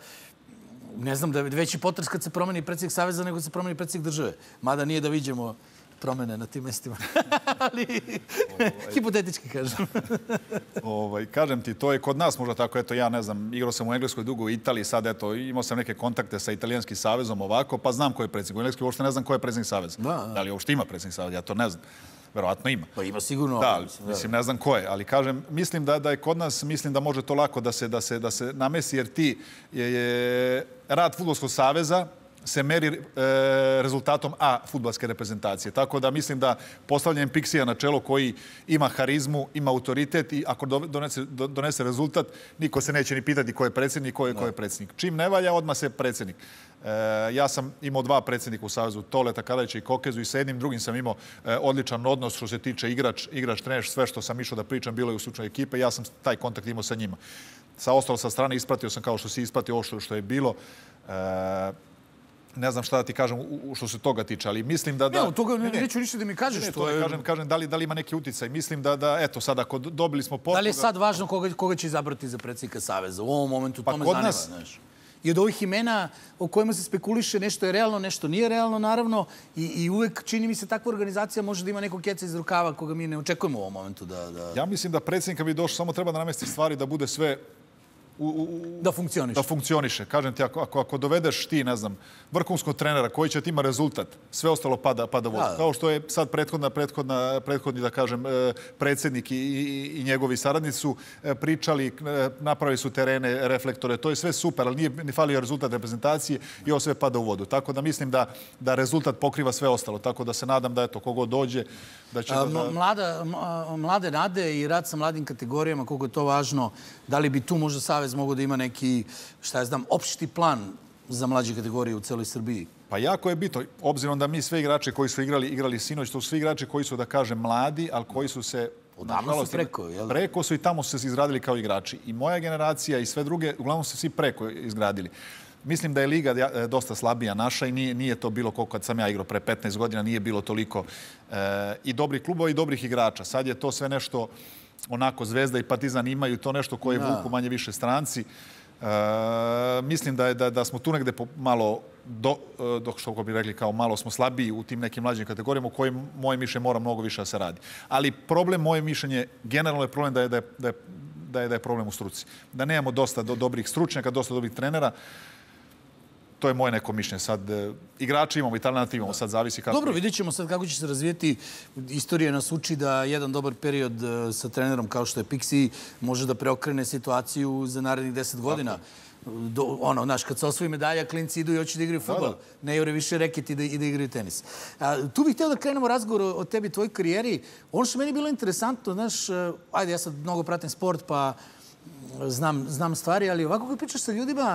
ne znam, da je veći potres kad se promeni predsjednik Saveza nego se promeni predsjednik države. Mada nije da viđemo promene na tim mestima. Ali, hipotetički kažem. ovaj, kažem ti, to je kod nas možda tako. Eto, ja ne znam, igrao sam u Engleskoj dugo u Italiji, sad eto, imao sam neke kontakte sa Italijanskim savezom ovako, pa znam ko je predsjednik. U Engleskoj uopšte ne znam ko je predsjednik Saveza. Da, da. Da li uopšte ima predsjednik Saveza, ja to ne znam. Verovatno ima. Pa ima sigurno. Da, mislim, mislim, ne znam ko je, ali kažem, mislim da, da je kod nas, mislim da može to lako da se, da se, da se namesi, jer ti je, je rad Fudbalskog saveza se meri e, rezultatom A fudbalske reprezentacije. Tako da mislim da postavljanjem Pixija na čelo koji ima harizmu, ima autoritet i ako donese, donese rezultat, niko se neće ni pitati ko je predsjednik, ko je, ko je predsjednik. Čim ne valja, odmah se predsjednik. E, ja sam imao dva predsjednika u Savezu, Toleta Karajića i Kokezu, i sa jednim drugim sam imao e, odličan odnos što se tiče igrač, igrač, trener, sve što sam išao da pričam bilo je u slučaju ekipe, ja sam taj kontakt imao sa njima. Sa ostalo sa strane ispratio sam kao što si ispratio ovo što, što je bilo. E, Ne znam šta da ti kažem u što se toga tiče, ali mislim da... da... Ne, od toga ne, neću ništa da mi kažeš. Ne, to je... kažem, kažem da, li, da li ima neki uticaj. Mislim da, da eto, sad ako dobili smo postoga... Da li je sad važno koga, koga će izabrati za predsjednika Saveza? U ovom momentu pa to me zanima. Nas... Znaš. I od ovih imena o kojima se spekuliše, nešto je realno, nešto nije realno, naravno. I, i uvek, čini mi se, takva organizacija može da ima nekog keca iz rukava koga mi ne očekujemo u ovom momentu. Da, da... Ja mislim da predsjednika bi došao, samo treba da namesti stvari da bude sve... U, u, da funkcioniše. Da funkcioniše. Kažem ti, ako, ako, ako dovedeš ti, ne znam, vrhunskog trenera koji će ti ima rezultat, sve ostalo pada, pada vodu. Da. Kao što je sad prethodna, prethodna, prethodni, da kažem, predsjednik i, i, i njegovi saradnici su pričali, napravili su terene, reflektore, to je sve super, ali nije ni falio rezultat reprezentacije i ovo sve pada u vodu. Tako da mislim da, da rezultat pokriva sve ostalo. Tako da se nadam da, eto, kogo dođe, da će... A, da... Mlada, mlade nade i rad sa mladim kategorijama, koliko je to važno, da li bi tu možda Savez mogu da ima neki, šta ja znam, opšti plan za mlađe kategorije u celoj Srbiji? Pa jako je bitno, obzirom da mi sve igrače koji su igrali, igrali sinoć, to su svi igrači koji su, da kažem, mladi, ali koji su se... Odavno su preko, jel? Preko su i tamo su se izgradili kao igrači. I moja generacija i sve druge, uglavnom su svi preko izgradili. Mislim da je liga dosta slabija naša i nije, nije to bilo koliko kad sam ja igrao pre petnaest godina, nije bilo toliko e, i dobrih klubova i dobrih igrača. Sad je to sve nešto... onako Zvezda i Partizan imaju to nešto koje da. vuku manje više stranci. E, mislim da, je, da, da smo tu negde malo, do, do, što bi rekli, kao malo smo slabiji u tim nekim mlađim kategorijama u kojim moje mišljenje mora mnogo više da se radi. Ali problem, moje mišljenje, generalno je problem da je, da je, da je, da je, da je problem u struci. Da nemamo dosta do, dobrih stručnjaka, dosta dobrih trenera. To je moje neko mišljenje. Sad igrači imamo i talenata imamo, sad zavisi kako... Dobro, vidjet ćemo sad kako će se razvijeti. Istorija nas uči da jedan dobar period sa trenerom kao što je Pixi može da preokrene situaciju za narednih deset godina. Do, ono, znaš, kad se osvoji medalja, klinci idu i hoće da igraju fudbal. Ne jure više reket i da, i da igraju tenis. A, tu bih htio da krenemo razgovor o, o tebi, tvojoj karijeri. Ono što meni bilo interesantno, znaš, ajde, ja sad mnogo pratim sport, pa znam, znam stvari, ali ovako kad pričaš sa ljudima,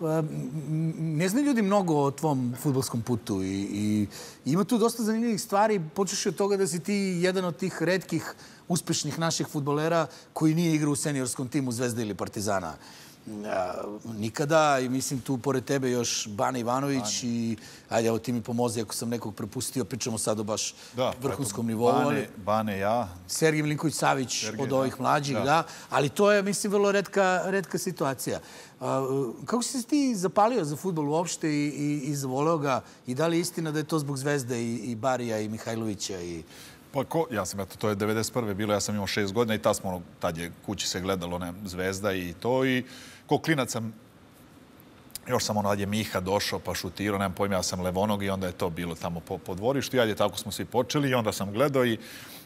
ne znaju ljudi mnogo o tvom fudbalskom putu i, i ima tu dosta zanimljivih stvari. Počeš od toga da si ti jedan od tih retkih uspešnih naših fudbalera koji nije igrao u seniorskom timu Zvezde ili Partizana. nikada i mislim tu pored tebe još Bane Ivanović i ajde, evo ti mi pomozi ako sam nekog propustio, pričamo sad o baš vrhunskom nivou. Bane, ja. Sergej Milinković-Savić od ovih mlađih, da. Ali to je, mislim, vrlo retka situacija. Kako si se ti zapalio za fudbal uopšte i zavoleo ga i da li je istina da je to zbog Zvezde i Barija i Mihajlovića i... Pa ko, ja sam, eto, to je devedeset prve bilo, ja sam imao šest godina i tad smo, tad je kući se gledalo, ne, Zvezda i to i ko klinac sam, još sam ono, tad je Miha došao pa šutirao, nemam pojma, ja sam levonog i onda je to bilo tamo po, po dvorištu i ajde, tako smo svi počeli i onda sam gledao i,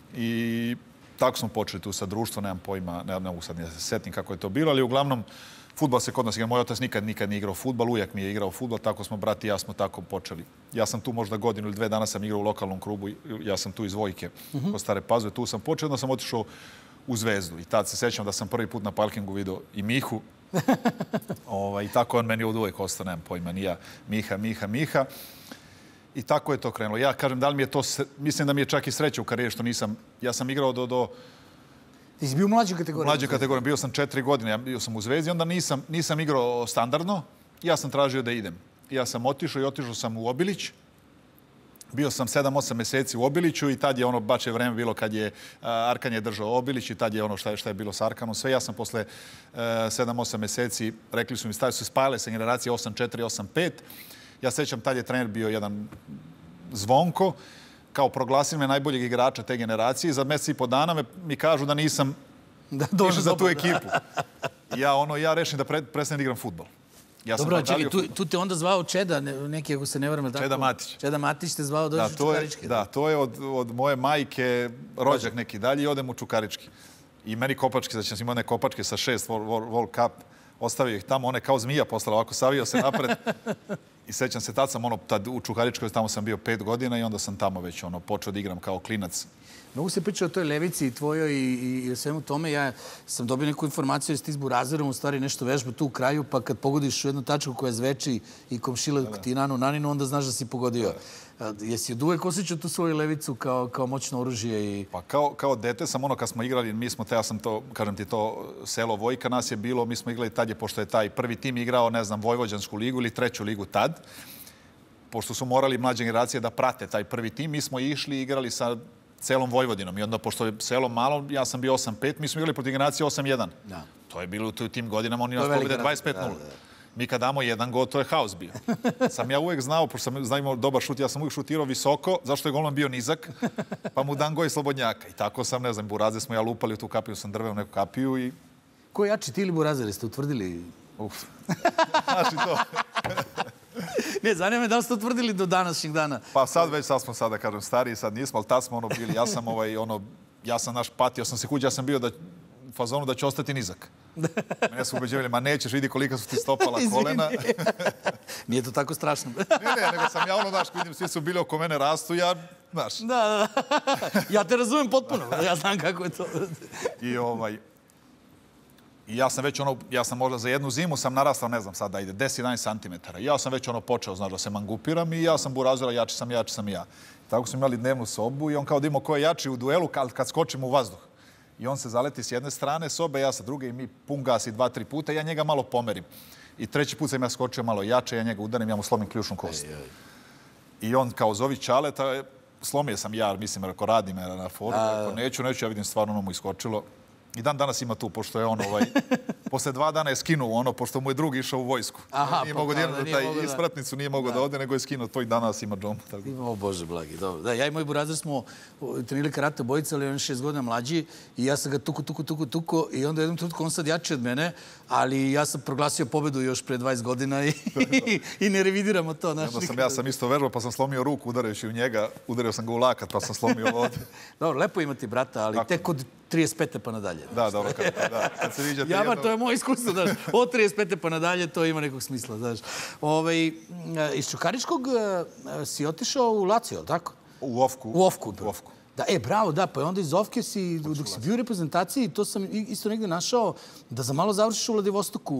i tako smo počeli tu sa društvom, nemam pojma, ne, ne mogu sad ne se setim kako je to bilo, ali uglavnom fudbal se kod nas igra. Moj otac nikad, nikad nije igrao fudbal, uvijek mi je igrao fudbal, tako smo, brat i ja smo tako počeli. Ja sam tu možda godinu ili dve dana sam igrao u lokalnom klubu, ja sam tu iz Vojke, uh-huh. kod Stare Pazove, tu sam počeo, onda sam otišao u Zvezdu. I tad se sećam da sam prvi put na parkingu vidio i Mihu. ovaj, I tako on meni od uvijek ostao, nemam pojma, nija Miha, Miha, Miha. I tako je to krenulo. Ja kažem, da li mi je to, mislim da mi je čak i sreća u karijeri što nisam, ja sam igrao do... do Ti si bio u mlađoj kategoriji? Mlađoj kategoriji. Bio sam četiri godine, ja bio sam u Zvezdi, onda nisam, nisam igrao standardno. Ja sam tražio da idem. Ja sam otišao i otišao sam u Obilić. Bio sam sedam osam mjeseci u Obiliću i tad je ono baš je vreme bilo kad je Arkan je držao Obilić i tad je ono šta je, šta je bilo s Arkanom. Sve ja sam posle sedam osam mjeseci, rekli su mi, stavili su spajale se generacije osam četiri, osam pet. Ja sećam, tad je trener bio jedan Zvonko, kao proglasili me najboljeg igrača te generacije. Za mjesec i po dana me, mi kažu da nisam išao za tu ekipu. Ja, ono, ja rešim da pre, prestanem da igram fudbal. Ja Dobro, čekaj, tu, tu te onda zvao Čeda, neki ako se ne varam. Čeda Matić. Čeda Matić te zvao dođeš u Čukarički. Da, to je od, od moje majke rođak neki dalje i odem u Čukarički. I meni kopačke, znači sam imao one kopačke sa šest World Cup, ostavio ih tamo, one kao zmija postala, ovako savio se napred. I sećam se, tad sam ono, tad u Čukaričkoj, tamo sam bio pet godina i onda sam tamo već ono, počeo da igram kao klinac. Mogu se pričati o toj levici tvojoj i, i, i o svemu tome. Ja sam dobio neku informaciju da ste s Burazerom u stvari nešto vežba tu u kraju, pa kad pogodiš u jednu tačku koja zveči i komšila da, da. ti nanu naninu, onda znaš da si pogodio. Da. Jesi od uvek osjećao tu svoju levicu kao, kao moćno oružje? I... Pa kao, kao dete sam ono kad smo igrali, mi smo, te, ja sam to, kažem ti to, selo Vojka nas je bilo, mi smo igrali tad je, pošto je taj prvi tim igrao, ne znam, Vojvođansku ligu ili treću ligu tad, pošto su morali mlađe generacije da prate taj prvi tim, mi smo išli i igrali sa celom Vojvodinom. I onda, pošto je selo malo, ja sam bio osam pet, mi smo igrali protiv generacije osam jedan. Da. To je bilo u tim godinama, oni nas pobjede dvadeset pet nula. Mi kad damo jedan gol, to je haos bio. Sam ja uvijek znao, pošto sam znao imao dobar šut, ja sam uvijek šutirao visoko, zašto je golman bio nizak, pa mu dan gol i slobodnjaka. I tako sam, ne znam, Buraze smo ja lupali u tu kapiju, sam drveo neku kapiju i... Ko je jači, ti ili Burazer, ste utvrdili? Uf. Znaš i to. Ne, zanima me da li ste utvrdili do današnjeg dana. Pa sad već, sad smo sad, da kažem, stariji, sad nismo, ali tad smo ono bili, ja sam ovaj, ono, ja sam naš patio, sam se kući, ja sam bio da, u fazonu da će ostati nizak. Mene su ubeđevali, ma nećeš, vidi kolika su ti stopala kolena. Nije to tako strašno. Ne, ne, nego sam ja ono, znaš, vidim, svi su bili oko mene, rastu, ja, znaš. Da, da, ja te razumijem potpuno, ja znam kako je to. I ovaj... I ja sam već ono, ja sam možda za jednu zimu sam narastao, ne znam sad da ide, deset jedanaest centimetara. I ja sam već ono počeo, znaš, da se mangupiram i ja sam Burazera, jači sam, jači sam ja. Tako smo imali dnevnu sobu i on kao da imao ko je jači u duelu kad, kad skočimo u vazduh. I on se zaleti s jedne strane sobe, ja sa druge i mi pun gasi dva, tri puta i ja njega malo pomerim. I treći put sam ja skočio malo jače, ja njega udarim, ja mu slomim ključnu kost. I on kao zovi Čaleta, slomio sam ja, mislim, ako radim na foru, ako neću, neću, ja vidim stvarno ono mu iskočilo. I dan danas ima tu, pošto je on, ovaj, posle dva dana je skinuo ono, pošto mu je drugi išao u vojsku. Aha, nije mogo da taj ispratnicu nije mogao da ode, nego je skinuo to i danas ima džom. O Bože, blagi, dobro. Da, ja i moj Burazer smo trenirali karate obojice, ali on je šest godina mlađi i ja sam ga tuku, tuku, tuku, tuku i onda jednom trenutku on sad jači od mene, ali ja sam proglasio pobedu još pre dvadeset godina i, i ne revidiramo to. Naš, sam, ja sam isto vežbao, pa sam slomio ruku udarajući u njega, udario sam ga u lakat, pa sam slomio ovdje. Dobro, lepo imati brata, ali tek od trideset pete pa nadalje. Da, dobro, kad, da, kad se viđate ja, jedno... to je moje iskustvo, znaš. Od trideset pete pa nadalje to ima nekog smisla, znaš. Ove, iz Čukaričkog si otišao u Lazio, tako? U Ofku. U Ofku. U Ofku. Da, e, bravo, da, pa onda iz Ofke si, dok si bio u reprezentaciji, to sam isto negdje našao, da za malo završiš u Vladivostoku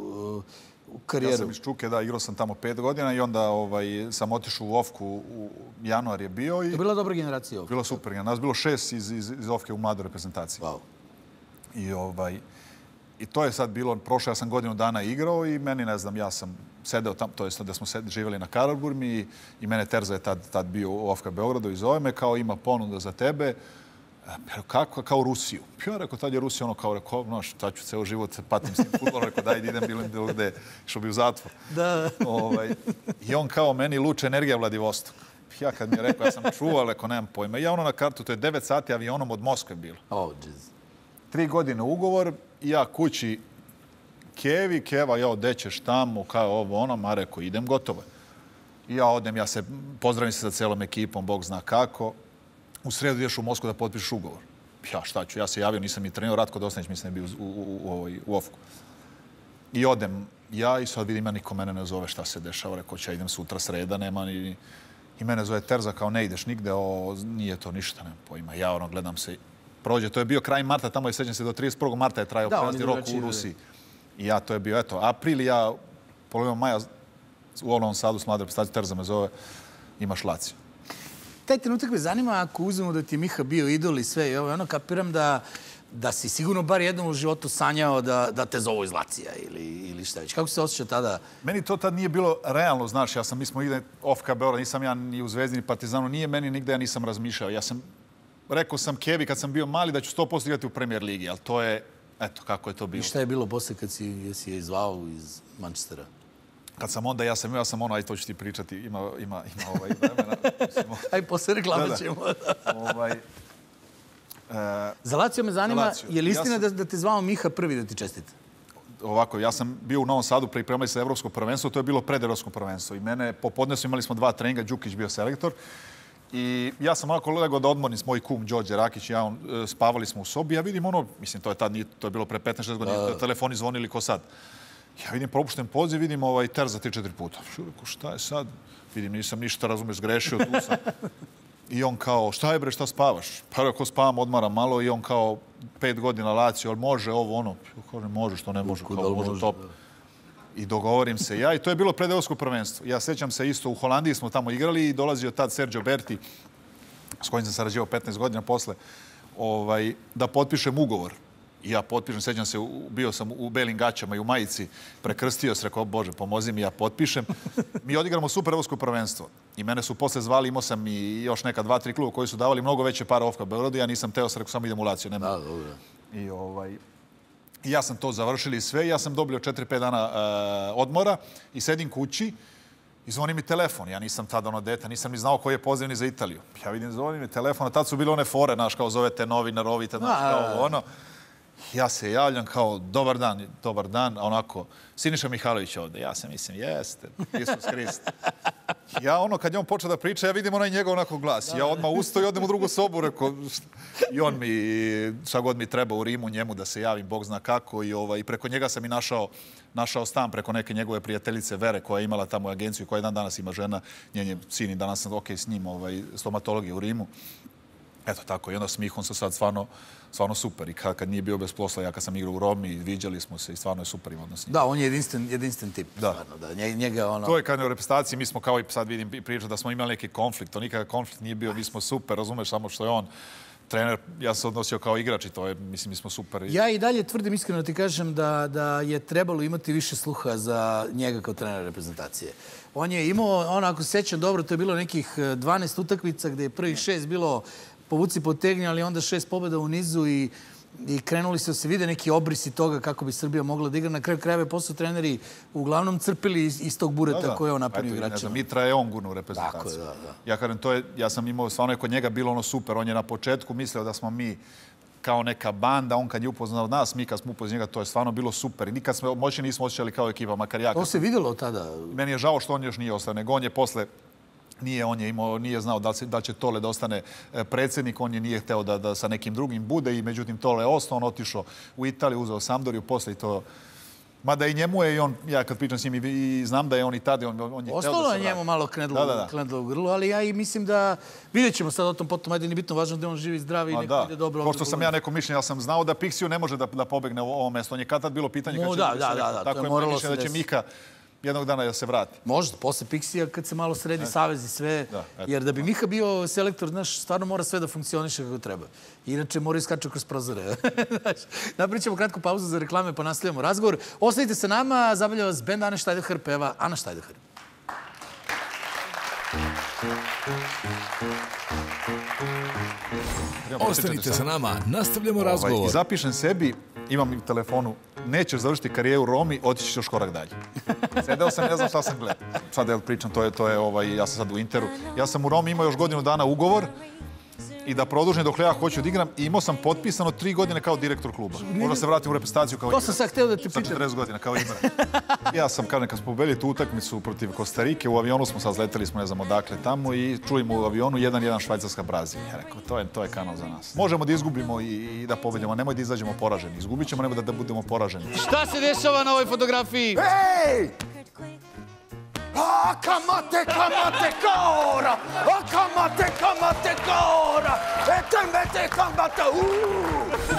u karijeru. Ja sam iz Čuke, da, igrao sam tamo pet godina i onda ovaj, sam otišao u Ofku, u januar je bio. I... To je bila dobra generacija Ofka. Bila super. Nas bilo šest iz, iz, iz Ofke u mladoj reprezentaciji. Wow. I ovaj... I to je sad bilo, prošlo ja sam godinu dana igrao i meni, ne znam, ja sam sedeo tamo, to je da smo živjeli na Karaburmi i, i mene Terza je tad, tad bio u O F K Beogradu i zove me kao ima ponuda za tebe. Kako? Kao Rusiju. Ja rekao, tad je Rusija ono kao rekao, no šta ću ceo život, patim s tim futbolom, rekao daj idem bilo gde, što bi u zatvor. Da. Ovaj, I on kao meni luče energija Vladivostok. Ja kad mi je rekao, ja sam čuo, ali rekao, nemam pojma. Ja ono na kartu, to je devet sati avionom od Moskve bilo. Oh, jeez. Tri godine ugovor i ja kući Kevi, Keva, ja odećeš tamo, kao ovo ono, ma rekao, idem, gotovo. I ja odem, ja se pozdravim se sa celom ekipom, Bog zna kako. U sredu ideš u Moskvu da potpišeš ugovor. Ja šta ću, ja se javio, nisam ni trenirao, Ratko Dostanić mislim da je bio u, u, u, u O F K-u. I odem ja i sad vidim, ja niko mene ne zove šta se dešava, rekao će, ja idem sutra sreda, nema ni... I mene zove Terza kao ne ideš nigde, o, nije to ništa, nema pojma. Ja ono gledam se, prođe, to je bio kraj marta, tamo je sećam se do trideset prvog marta je trajao prelazni rok u Rusiji. I ja, to je bio, eto, april, ja polovinom maja u Novom Sadu s mlade reprezentacije, Terza me zove, imaš Lazio. Taj trenutak me zanima ako uzmemo da ti je Miha bio idol i sve i ovo, ono kapiram da, da si sigurno bar jednom u životu sanjao da, da te zovu iz Lacija ili, ili šta već. Kako se osjeća tada? Meni to tad nije bilo realno, znaš, ja sam, mi smo ide O F K Beograd, nisam ja ni u Zvezdi ni Partizanu, nije meni nigde, ja nisam razmišljao. Ja sam, rekao sam Kevi kad sam bio mali da ću sto posto igrati u Premier ligi, ali to je, eto, kako je to bilo. I šta je bilo posle kad si, jesi je izvao iz Manchestera? Kad sam onda, ja sam, ja sam ono, aj to ću ti pričati, ima, ima, ima ovaj vremena. Aj, posle reklame ćemo. Ovaj, e, za Lazio me zanima, je li istina ja sam, da, da te zvao Miha prvi da ti čestite? Ovako, ja sam bio u Novom Sadu, pripremali se Evropsko prvenstvo, to je bilo pred Evropsko prvenstvo. I mene, popodne su imali smo dva treninga, Đukić bio selektor. I ja sam onako legao da odmorim s moj kum, Đorđe Rakić i ja, on, spavali smo u sobi. Ja vidim ono, mislim, to je tad, to je bilo pre petnaest šesnaest godina, da. Telefoni zvonili ko sad. Ja vidim propušten poziv, vidim ovaj Terza tri četiri puta. Što rekao, šta je sad? Vidim, nisam ništa, razumeš, zgrešio, tu sam. I on kao, šta je bre, šta spavaš? Pa rekao, spavam, odmaram malo i on kao, pet godina Lazio, ali može ovo, ono. Kaže, može, što ne može, kao može, top. I dogovorim se ja i to je bilo pred evropsko prvenstvo. Ja sećam se isto, u Holandiji smo tamo igrali i dolazio tad Sergio Berti, s kojim sam sarađivao petnaest godina posle, ovaj, da potpišem ugovor. I ja potpišem, sećam se, bio sam u belim gaćama i u majici, prekrstio se, rekao, Bože, pomozi mi, ja potpišem. Mi odigramo super evropsko prvenstvo. I mene su posle zvali, imao sam i još neka dva, tri kluba koji su davali mnogo veće pare O F K Beogradu. Ja nisam teo, sam rekao, samo idem u Lazio. Nema. Da, dobro. I ovaj... I ja sam to završili sve i ja sam dobio četiri pet dana uh, odmora i sedim kući i zvoni mi telefon. Ja nisam tada ono deta, nisam ni znao koji je poziv ni za Italiju. Ja vidim, zvoni mi telefon, a tad su bile one fore, naš, kao zovete novinar, ovite, naš, kao ono. Ja se javljam kao, dobar dan, dobar dan, a onako, Siniša Mihajlović ovde. Ja se mislim, jeste, Isus Hrist. Ja ono, kad je on počeo da priča, ja vidim onaj njegov onako glas. Ja odmah ustao i odem u drugu sobu, rekao, i on mi, šta god mi treba u Rimu, njemu da se javim, Bog zna kako. I, ovaj, i preko njega sam i našao, našao stan, preko neke njegove prijateljice Vere, koja je imala tamo agenciju, koja dan danas ima žena, njen je sin i danas sam ok s njim, ovaj, stomatologije u Rimu. Eto tako, i onda s Mihom sam sad stvarno, stvarno super. I kad, kad nije bio bez posla, ja kad sam igrao u Romi, viđali smo se i stvarno je super im odnos. Da, on je jedinstven, jedinstven tip. Da. Stvarno, da. Njega, ono... To je kad je u reprezentaciji, mi smo kao i sad vidim priča da smo imali neki konflikt. To nikakav konflikt nije bio, mi smo super, razumeš, samo što je on trener, ja sam se odnosio kao igrač i to je, mislim, mi smo super. Ja i dalje tvrdim, iskreno ti kažem, da, da je trebalo imati više sluha za njega kao trenera reprezentacije. On je imao, ono, ako se sjećam dobro, to je bilo nekih dvanaest utakmica gde je prvih šest bilo povuci potegni, ali onda šest pobjeda u nizu i, i krenuli se da se vide neki obrisi toga kako bi Srbija mogla da igra. Na kraju krajeva posle treneri uglavnom crpili iz, iz tog bureta da, da. koje je on napunio igračima. Mitra je on gurnu reprezentaciju. Tako je, da, da. Ja kažem, to je, ja sam imao, stvarno je kod njega bilo ono super. On je na početku mislio da smo mi kao neka banda, on kad je upoznao nas, mi kad smo upoznali njega, to je stvarno bilo super. I nikad smo moćni nismo osjećali kao ekipa, makar ja. To se vidjelo tada. Meni je žao što on još nije ostao, nego on je posle Nije, on je imao, nije znao da, da će Tole da ostane predsjednik, on je nije hteo da, da sa nekim drugim bude i međutim Tole je ostao, on otišao u Italiju, uzeo Sampdoriju, posle i to... Mada i njemu je i on, ja kad pričam s njim i znam da je on i tada, on, on je hteo da se vrati. Ostalo je njemu malo knedlo, da, da, da. knedlo u grlu, ali ja i mislim da vidjet ćemo sad o tom potom, ajde, nije bitno važno da on živi zdravi i neko da. ide dobro. Pošto sam ja neko mišljenje, ja sam znao da Pixiju ne može da, da pobegne u ovo mesto. On je kad tad bilo pitanje kad će da, da, da, da, tako je moje mišljenje da će Mika. jednog dana da se vrati. Možda, posle Pixija kad se malo sredi savez i sve. Jer da bi Miha bio selektor, znaš, stvarno mora sve da funkcioniše kako treba. Inače mora iskačati kroz prozore. Napravit ćemo kratku pauzu za reklame pa nastavljamo razgovor. Ostanite sa nama, zabavlja vas bend Ane Štajdeher, peva Ana Štajdeher. Ostanite sa nama, nastavljamo razgovor. I zapišem sebi, imam i u telefonu, nećeš završiti karijeru u Romi, otići još korak dalje. Sedeo sam, ne znam šta sam gledao. Sad ja pričam, to je, to je ovaj, ja sam sad u Interu. Ja sam u Romi imao još godinu dana ugovor i da produžim dok ja hoću da igram i imao sam potpisano tri godine kao direktor kluba. Možda se vratim u reprezentaciju kao igrač. To sam sad hteo da ti pitam. Sa četrdeset godina kao igrač. Ja sam, kažem, kad smo pobedili tu utakmicu protiv Kostarike, u avionu smo sad zleteli smo, ne znam odakle tamo i čujemo u avionu jedan jedan Švajcarska Brazil. Ja rekao, to je, to je kanal za nas. Možemo da izgubimo i, i da pobedimo, nemoj da izađemo poraženi. Izgubit ćemo, nemoj da, da budemo poraženi. Šta se dešava na ovoj fotografiji? Ej! A kamate, kamate kaora! A kamate, kamate kaora! Ete mete kamate, uuu!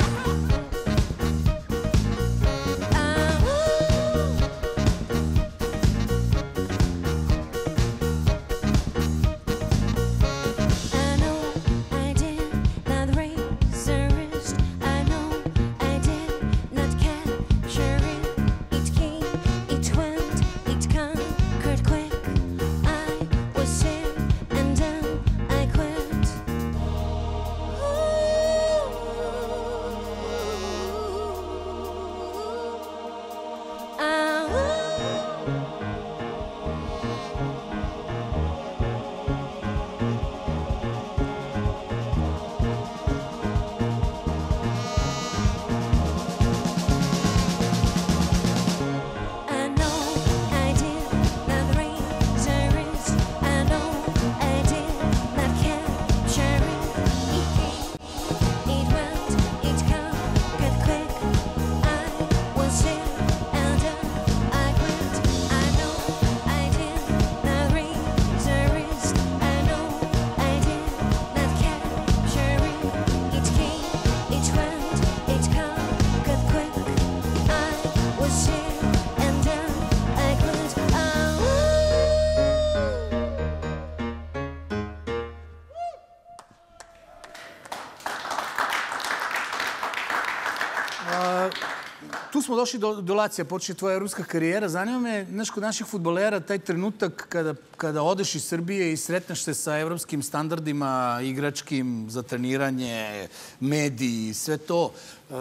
Tu smo došli do, do Lacija, počne tvoja evropska karijera. Zanima me, znaš, kod naših fudbalera, taj trenutak kada, kada odeš iz Srbije i sretneš se sa evropskim standardima, igračkim, za treniranje, mediji, sve to.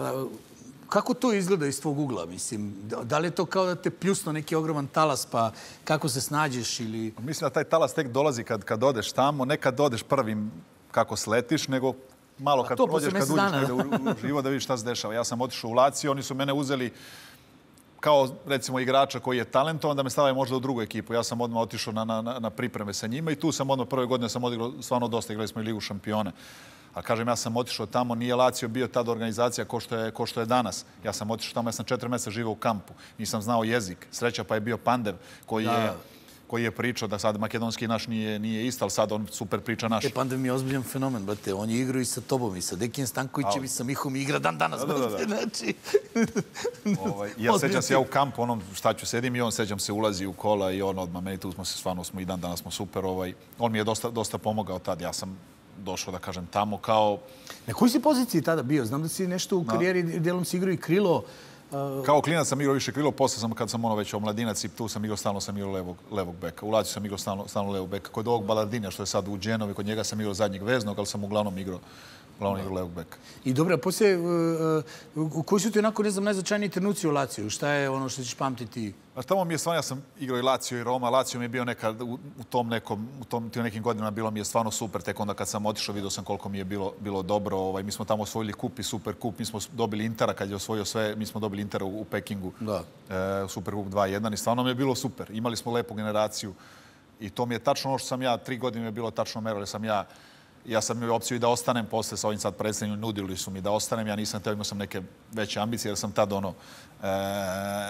Kako to izgleda iz tvog ugla, mislim? Da li je to kao da te pljusno neki ogroman talas, pa kako se snađeš ili... Mislim da taj talas tek dolazi kad, kad odeš tamo, ne kad odeš prvim kako sletiš, nego malo kad prođeš, kad uđeš negde u, u živo da vidiš šta se dešava. Ja sam otišao u Lazio, oni su mene uzeli kao, recimo, igrača koji je talentovan, da me stavaju možda u drugu ekipu. Ja sam odmah otišao na, na, na pripreme sa njima i tu sam odmah prve godine sam odigrao stvarno dosta, igrali smo i Ligu šampiona. A kažem, ja sam otišao tamo, nije Lazio bio tada organizacija ko što je, ko što je danas. Ja sam otišao tamo, ja sam četiri mjeseca živao u kampu. Nisam znao jezik. Sreća pa je bio Pandev koji je... Da. koji je pričao da sad makedonski naš nije, nije isto, ali sad on super priča naš. E, Pandev mi je ozbiljan fenomen, brate. On je igrao i sa tobom, i sa Dekijem Stankovićem, i sa Mihom, i igra dan danas, brate. Znači... ovaj, ja sećam se ja u kampu, onom šta ću sedim i on sećam se ulazi u kola i on odmah, meni tu smo se stvarno, smo i dan danas smo super. Ovaj, on mi je dosta, dosta pomogao tad. Ja sam došao, da kažem, tamo kao... Na kojoj si poziciji tada bio? Znam da si nešto u karijeri, dijelom si igrao i krilo. Kao klinac sam igrao više krilo, posle sam, kad sam ono već omladinac i tu sam igrao, stalno sam igrao levog, levog beka. U Laziju sam igrao stalno, stalno levog beka. Kod ovog Balardinja, što je sad u Dženovi, kod njega sam igrao zadnjeg veznog, ali sam uglavnom igrao, uglavnom igrao levog beka. I dobro, a poslije, uh, koji su ti onako, ne znam, najznačajniji trenuci u Laziju? Šta je ono što ćeš pamtiti? A tamo mi je stvarno, ja sam igrao i Lazio i Roma. Lazio mi je bio nekad u, u tom nekom, u tom, tim nekim godinama bilo mi je stvarno super. Tek onda kad sam otišao, vidio sam koliko mi je bilo, bilo dobro. Ovaj, mi smo tamo osvojili kup i super kup. Mi smo dobili Intera kad je osvojio sve. Mi smo dobili Intera u, u Pekingu. Da. E, super kup dva jedan i stvarno mi je bilo super. Imali smo lepu generaciju i to mi je tačno ono što sam ja, tri godine mi je bilo tačno mero, sam ja Ja sam imao opciju i da ostanem posle sa ovim sad predstavljanjem, nudili su mi da ostanem. Ja nisam teo, imao sam neke veće ambicije jer sam tad ono... E,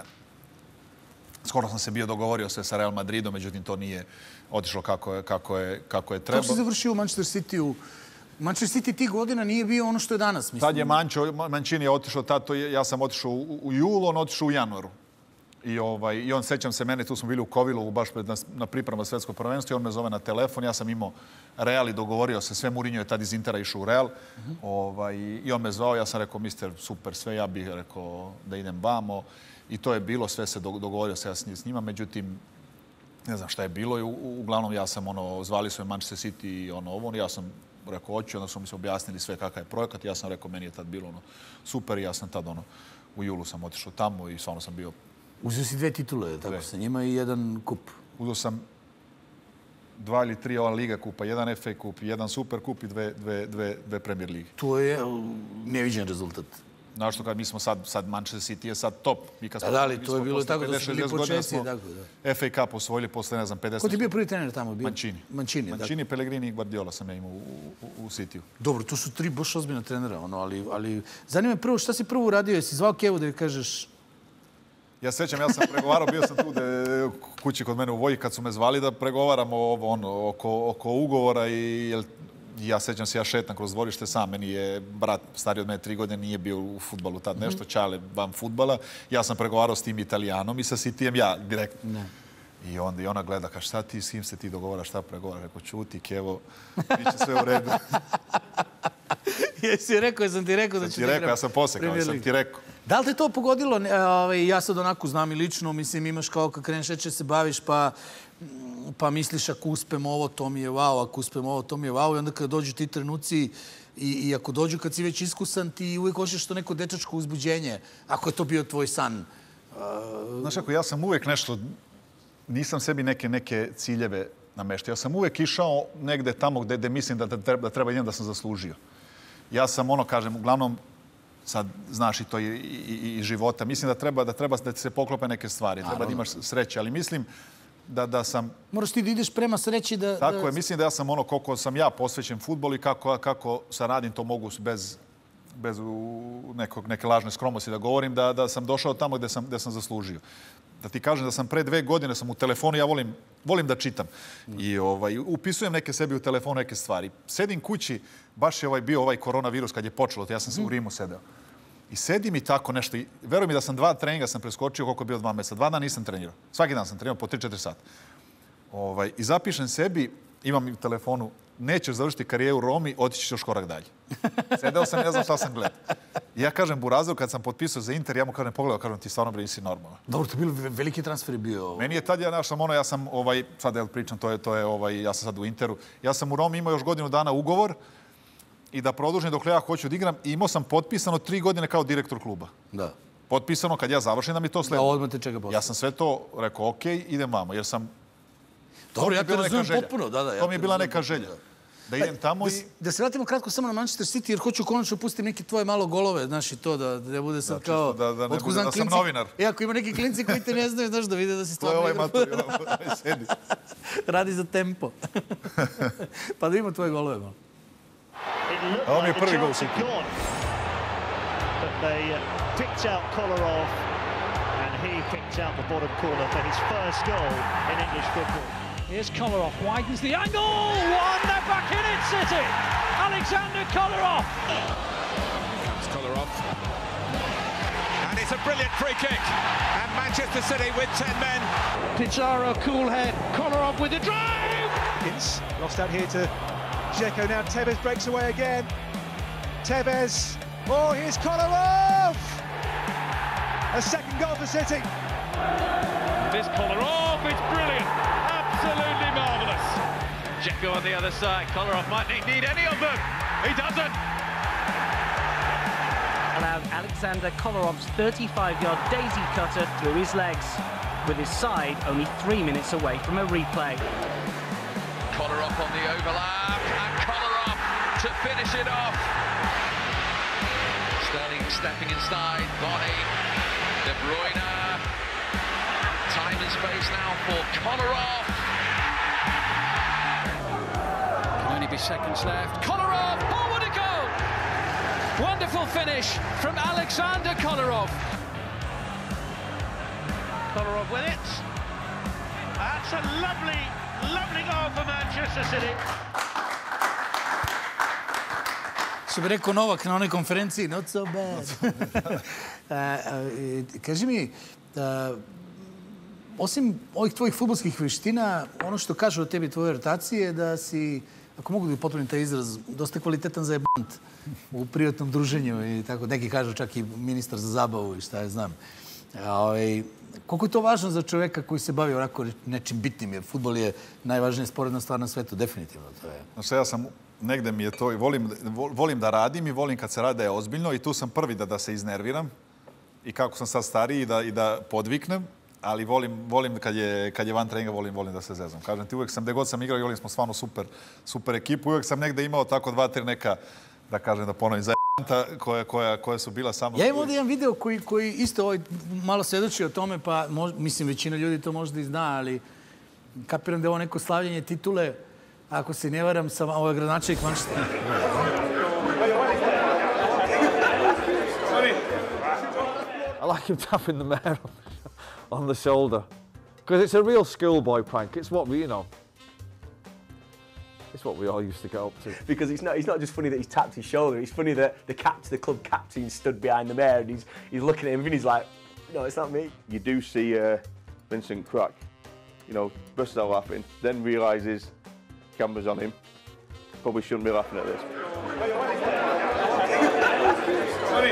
skoro sam se bio dogovorio sve sa Real Madridom, međutim to nije otišlo kako je, kako je, kako je trebalo. Kako si završio u Manchester City-u? Manchester City tih godina nije bio ono što je danas, mislim. Tad je Mančo, Mancini je otišao, tad to je, ja sam otišao u, u julu, on otišao u januaru. I, ovaj, I on, sećam se mene, tu smo bili u Kovilovu baš pred, na, na priprema svetskog prvenstva i on me zove na telefon. Ja sam imao Real i dogovorio se sve. Mourinho je tad iz Intera išao u Real. Uh-huh. ovaj, I on me zvao, ja sam rekao, mister, super, sve, ja bih rekao da idem vamo. I to je bilo, sve se dogovorio se ja s njima. Međutim, ne znam šta je bilo i u, uglavnom ja sam, ono, zvali su je Manchester City i ono ovo. Ja sam rekao, hoću, onda su mi se objasnili sve kakav je projekat. Ja sam rekao, meni je tad bilo ono, super i ja sam tad, ono, u julu sam otišao tamo i stvarno sam bio. Uzeo si dve titule, tako sa njima i jedan kup. Uzeo sam dva ili tri ova Liga kupa, jedan F A kup, jedan Super kup i dve, dve, dve, dve Premier Lige. To je neviđen rezultat. Znaš što, kad mi smo sad, sad Manchester City je sad top. Mi kad smo, a da li, to je bilo tako da su bili početci, tako da. F A Cup osvojili posle, ne znam, pedeset. Ko ti je bio prvi trener tamo? Bio? Mancini. Mancini, Mancini, Pellegrini i Guardiola sam ja imao u, u, u Cityu. Dobro, to su tri baš ozbiljna trenera, ono, ali, ali zanima me prvo, šta si prvo uradio? Jesi zvao Kevu da joj kažeš... Ja sećam, ja sam pregovarao, bio sam tu de, kući kod mene u Voji kad su me zvali da pregovaramo ovo, ono, oko, oko ugovora i jel, ja sećam se, ja šetam kroz dvorište sam. Meni je brat stariji od mene tri godine, nije bio u fudbalu tad nešto, Čale van fudbala. Ja sam pregovarao s tim Italijanom i sa Cityjem ja direktno. Ne. I onda i ona gleda, kaže, šta ti, s kim se ti dogovaraš, šta pregovaraš? Rekao, ćuti, Kevo, biće sve u redu. Jesi rekao, ja sam ti rekao da ću ti rekao, ja sam posekao, ja sam ti rekao. Da li te to pogodilo? Ja sad onako znam i lično, mislim, imaš kao kad kreneš reći se baviš, pa pa misliš ako uspem ovo, to mi je wow, ako uspem ovo, to mi je wow. I onda kada dođu ti trenuci i, i ako dođu kad si već iskusan, ti uvijek hoćeš to neko dečačko uzbuđenje, ako je to bio tvoj san. Uh... Znaš, ako ja sam uvijek nešto, nisam sebi neke, neke ciljeve nameštio. Ja sam uvijek išao negde tamo gde, gde mislim da, da treba, da treba idem da sam zaslužio. Ja sam, ono, kažem, uglavnom, sad znaš i to i, i, i života, mislim da treba da treba da ti se poklope neke stvari, treba da imaš sreće, ali mislim da, da sam... Moraš ti da ideš prema sreći da... Tako je, mislim da ja sam ono koliko sam ja posvećen fudbalu i kako, kako sad radim to mogu bez, bez nekog, neke lažne skromnosti da govorim, da, da sam došao tamo gde sam, gde sam zaslužio. Da ti kažem da sam pre dve godine sam u telefonu, ja volim, volim da čitam. I ovaj, upisujem neke sebi u telefonu neke stvari. Sedim kući, baš je ovaj, bio ovaj koronavirus kad je počelo, ja sam se u Rimu sedeo. I sedim i tako nešto. I veruj mi da sam dva treninga sam preskočio koliko je bilo dva mjeseca. Dva dana nisam trenirao. Svaki dan sam trenirao po tri četiri sata. Ovaj, I zapišem sebi, imam u telefonu, nećeš završiti karijeru u Romi, otići još korak dalje. Sedeo sam, ne znam šta sam gledao. I ja kažem Burazeru, kad sam potpisao za Inter, ja mu kažem, pogledao, kažem, ti stvarno bre nisi normalno. Dobro, to je bilo veliki transfer bio. Meni je tad, ja našam ono, ja sam, ovaj, sad ja pričam, to je, to je, ovaj, ja sam sad u Interu. Ja sam u Romi imao još godinu dana ugovor i da produžim dok ja hoću da igram. I imao sam potpisano tri godine kao direktor kluba. Da. Potpisano kad ja završim da mi to sledi. Da, odmah te čega posle. Ja sam sve to rekao, ok, idem vamo, jer sam... Dobro, ja te razumijem potpuno, da, da. Ja to mi je bila neka želja. Da idem tamo i... Da se vratimo kratko samo na Manchester City, jer hoću konačno pustiti neke tvoje malo golove, znaš i to, da ne bude sad kao... Da, da ne bude da sam novinar. E, ako ima neki klinci koji te ne znaju, znaš, da vide da si stvarno... To je ovaj mater, ovaj sedi. Radi za tempo. Pa da ima tvoje golove malo. Ovo mi je prvi gol City. But they picked out Kolarov and he picked out the bottom corner for his first goal in English football. Here's Kolarov, widens the angle, one, they're back in it, City! Alexander Kolarov! Comes Kolarov. And it's a brilliant free kick. And Manchester City with ten men. Pizarro, cool head, Kolarov with a drive! It's lost out here to Dzeko, now Tevez breaks away again. Tevez, oh, here's Kolarov! A second goal for City. This Kolarov, it's brilliant! Absolutely marvellous. Dzeko on the other side. Kolarov might not need any of them. He doesn't. Allowed Alexander Kolarov's thirty-five-yard daisy cutter through his legs, with his side only three minutes away from a replay. Kolarov on the overlap, and Kolarov to finish it off. Sterling stepping inside, Bonnie, De Bruyne. Time and space now for Kolarov. Can only be seconds left. Kolarov, oh what a goal! Wonderful finish from Alexander Kolarov. Kolarov with it. That's a lovely, lovely goal for Manchester City. Što bi rekao Novak na onoj konferenciji, not so bad. Kaži mi, osim ovih tvojih fudbalskih veština, ono što kažu o tebi tvoje rotacije je da si, ako mogu da upotpunim taj izraz, dosta kvalitetan za jebant u privatnom druženju i tako. Neki kažu čak i ministar za zabavu i šta ja znam. Ovaj, koliko je to važno za čoveka koji se bavi onako nečim bitnim, jer fudbal je najvažnija sporedna stvar na svetu, definitivno. To je. Znači, ja sam, negde mi je to i volim, volim da radim i volim kad se rade je ozbiljno i tu sam prvi da, da se iznerviram i kako sam sad stariji da, i da podviknem, ali volim, volim kad, je, kad je van treninga, volim, volim da se zezam. Kažem ti, uvijek sam, gde god sam igrao, igrali smo stvarno super, super ekipu, uvijek sam negde imao tako dva, tri neka, da kažem, da ponovim, za koja, koja, koja su bila samo... Ja imam ovdje jedan video koji, koji isto ovaj, malo svedoči o tome, pa mož, mislim, većina ljudi to možda i zna, ali kapiram da je ovo neko slavljenje titule, ako se ne varam, sam ovaj gradonačelnik Manchester. I like him tapping the mayor on the shoulder. Because it's a real schoolboy prank. It's what we, you know, it's what we all used to get up to. Because it's not, it's not just funny that he's tapped his shoulder, it's funny that the captain, the club captain stood behind the mayor and he's, he's looking at him and he's like, no, it's not me. You do see uh, Vincent crack, you know, bursts out laughing, then realises camera's on him. Probably shouldn't be laughing at this. Sorry.